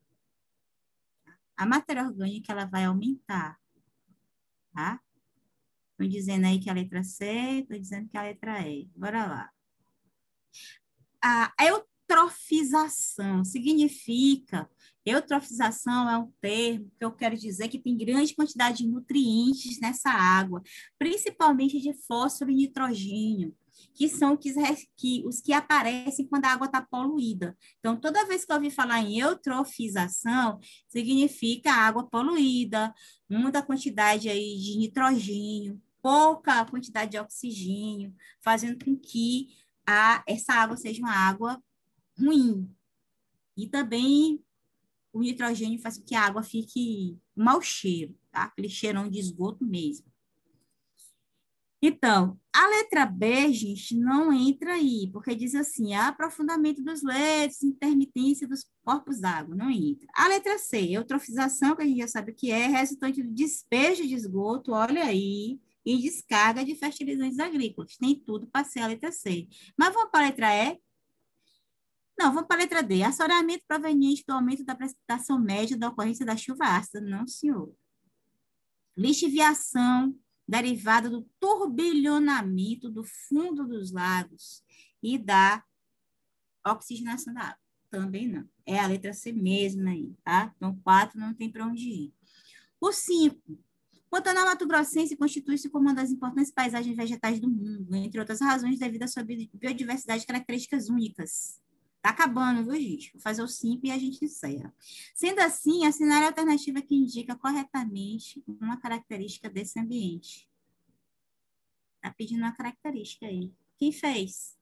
A matéria orgânica, ela vai aumentar, tá? Estão dizendo aí que a letra C, estou dizendo que a letra E. Bora lá. A eutrofização significa... Eutrofização é um termo que eu quero dizer que tem grande quantidade de nutrientes nessa água, principalmente de fósforo e nitrogênio, que são os que aparecem quando a água está poluída. Então, toda vez que eu ouvir falar em eutrofização, significa água poluída, muita quantidade aí de nitrogênio, pouca quantidade de oxigênio, fazendo com que essa água seja uma água ruim. E também o nitrogênio faz com que a água fique um mau cheiro, tá? Aquele cheirão de esgoto mesmo. Então, a letra B, gente, não entra aí, porque diz assim, aprofundamento dos leitos, intermitência dos corpos d'água, não entra. A letra C, eutrofização, que a gente já sabe o que é, resultante do despejo de esgoto, olha aí, e descarga de fertilizantes agrícolas. Tem tudo para ser a letra C. Mas vamos para a letra E? Não, vamos para a letra D. Assoreamento proveniente do aumento da precipitação média da ocorrência da chuva ácida. Não, senhor. Lixiviação derivada do turbilhonamento do fundo dos lagos e da oxigenação da água. Também não. É a letra C mesmo aí, tá? Então, 4 não tem para onde ir. O 5. Pantanal Mato Grossense constitui-se como uma das importantes paisagens vegetais do mundo, entre outras razões devido à sua biodiversidade e características únicas. Tá acabando, viu, gente? Vou fazer o 5 e a gente encerra. Sendo assim, assinale a alternativa que indica corretamente uma característica desse ambiente. Tá pedindo uma característica aí. Quem fez?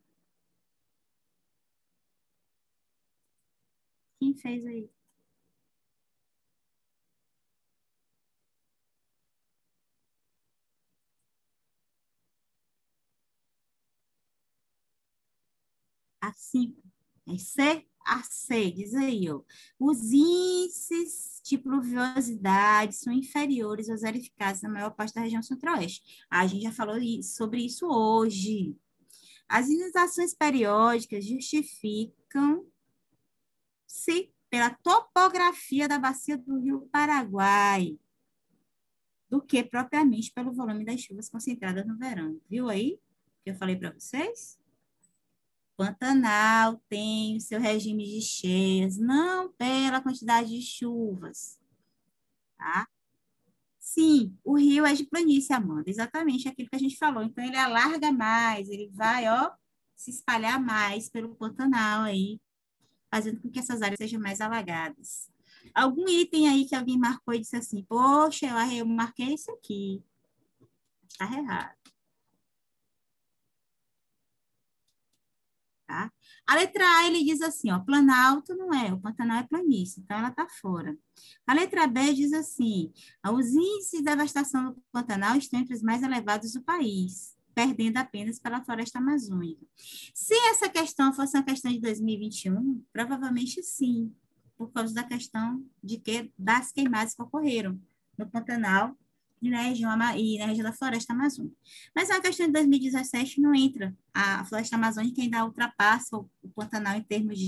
Quem fez aí? A 5. É C? A C, diz aí, ó. Os índices de pluviosidade são inferiores aos verificados na maior parte da região centro-oeste. A gente já falou sobre isso hoje. As inundações periódicas justificam-se pela topografia da bacia do Rio Paraguai, do que propriamente pelo volume das chuvas concentradas no verão. Viu aí que eu falei para vocês? Pantanal tem o seu regime de cheias, não pela quantidade de chuvas, tá? Sim, o rio é de planície, Amanda, exatamente aquilo que a gente falou. Então, ele alarga mais, ele vai, ó, se espalhar mais pelo Pantanal aí, fazendo com que essas áreas sejam mais alagadas. Algum item aí que alguém marcou e disse assim, poxa, eu marquei isso aqui. Está errado. Tá? A letra A, ele diz assim, ó, Planalto não é, o Pantanal é planície, então ela está fora. A letra B diz assim, os índices de devastação do Pantanal estão entre os mais elevados do país, perdendo apenas pela floresta amazônica. Se essa questão fosse uma questão de 2021, provavelmente sim, por causa da questão das queimadas que ocorreram no Pantanal e na região da floresta amazônica. Mas é uma questão de 2017, não entra. A floresta amazônica ainda ultrapassa o Pantanal em termos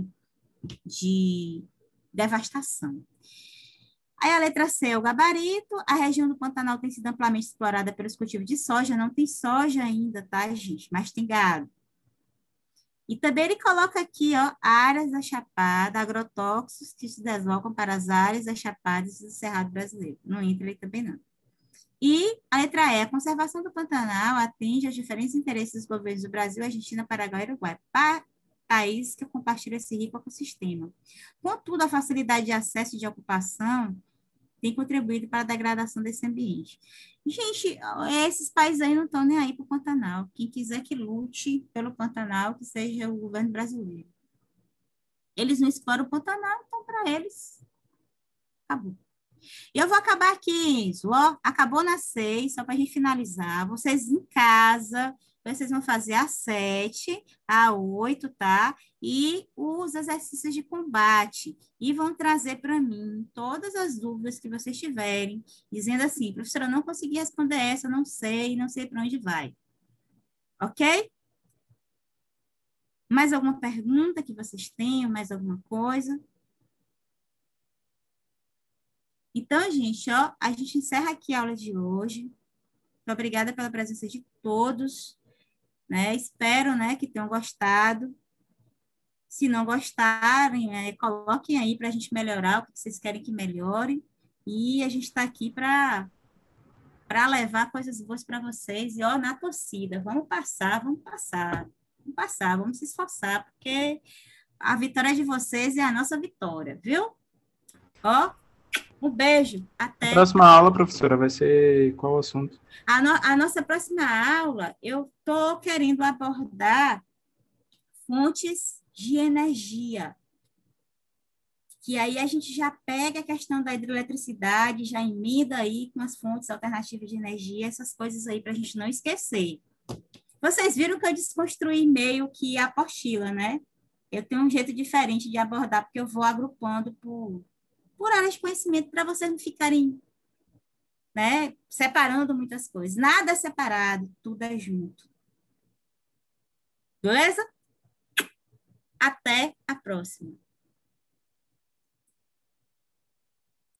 de devastação. Aí a letra C é o gabarito. A região do Pantanal tem sido amplamente explorada pelos cultivos de soja. Não tem soja ainda, tá, gente? Mas tem gado. E também ele coloca aqui, ó, áreas da Chapada, agrotóxicos que se deslocam para as áreas das Chapadas e do Cerrado brasileiro. Não entra ele também, não. E a letra E, a conservação do Pantanal atende aos diferentes interesses dos governos do Brasil, Argentina, Paraguai e Uruguai, países que compartilham esse rico ecossistema. Contudo, a facilidade de acesso e de ocupação tem contribuído para a degradação desse ambiente. Gente, esses países aí não estão nem aí para o Pantanal. Quem quiser que lute pelo Pantanal, que seja o governo brasileiro. Eles não exploram o Pantanal, então para eles, acabou. E eu vou acabar aqui, Enzo, ó, acabou nas 6, só para a gente finalizar. Vocês em casa, vocês vão fazer a 7, a 8, tá? E os exercícios de combate. E vão trazer para mim todas as dúvidas que vocês tiverem, dizendo assim, professora, eu não consegui responder essa, não sei para onde vai. Ok? Mais alguma pergunta que vocês tenham, mais alguma coisa? Então, gente, ó, a gente encerra aqui a aula de hoje. Muito obrigada pela presença de todos, né? Espero, né, que tenham gostado. Se não gostarem, coloquem aí para a gente melhorar o que vocês querem que melhore. E a gente está aqui para levar coisas boas para vocês. E, ó, na torcida, vamos passar, vamos se esforçar, porque a vitória de vocês é a nossa vitória, viu? Ó, um beijo, até. A próxima aula, professora, vai ser qual assunto? A nossa próxima aula, eu estou querendo abordar fontes de energia. que aí a gente já pega a questão da hidroeletricidade, já emenda aí com as fontes alternativas de energia, essas coisas aí para a gente não esquecer. Vocês viram que eu desconstruí meio que a apostila, né? Eu tenho um jeito diferente de abordar, porque eu vou agrupando por áreas de conhecimento para vocês não ficarem, né, separando muitas coisas. Nada é separado, tudo é junto. Beleza? Até a próxima.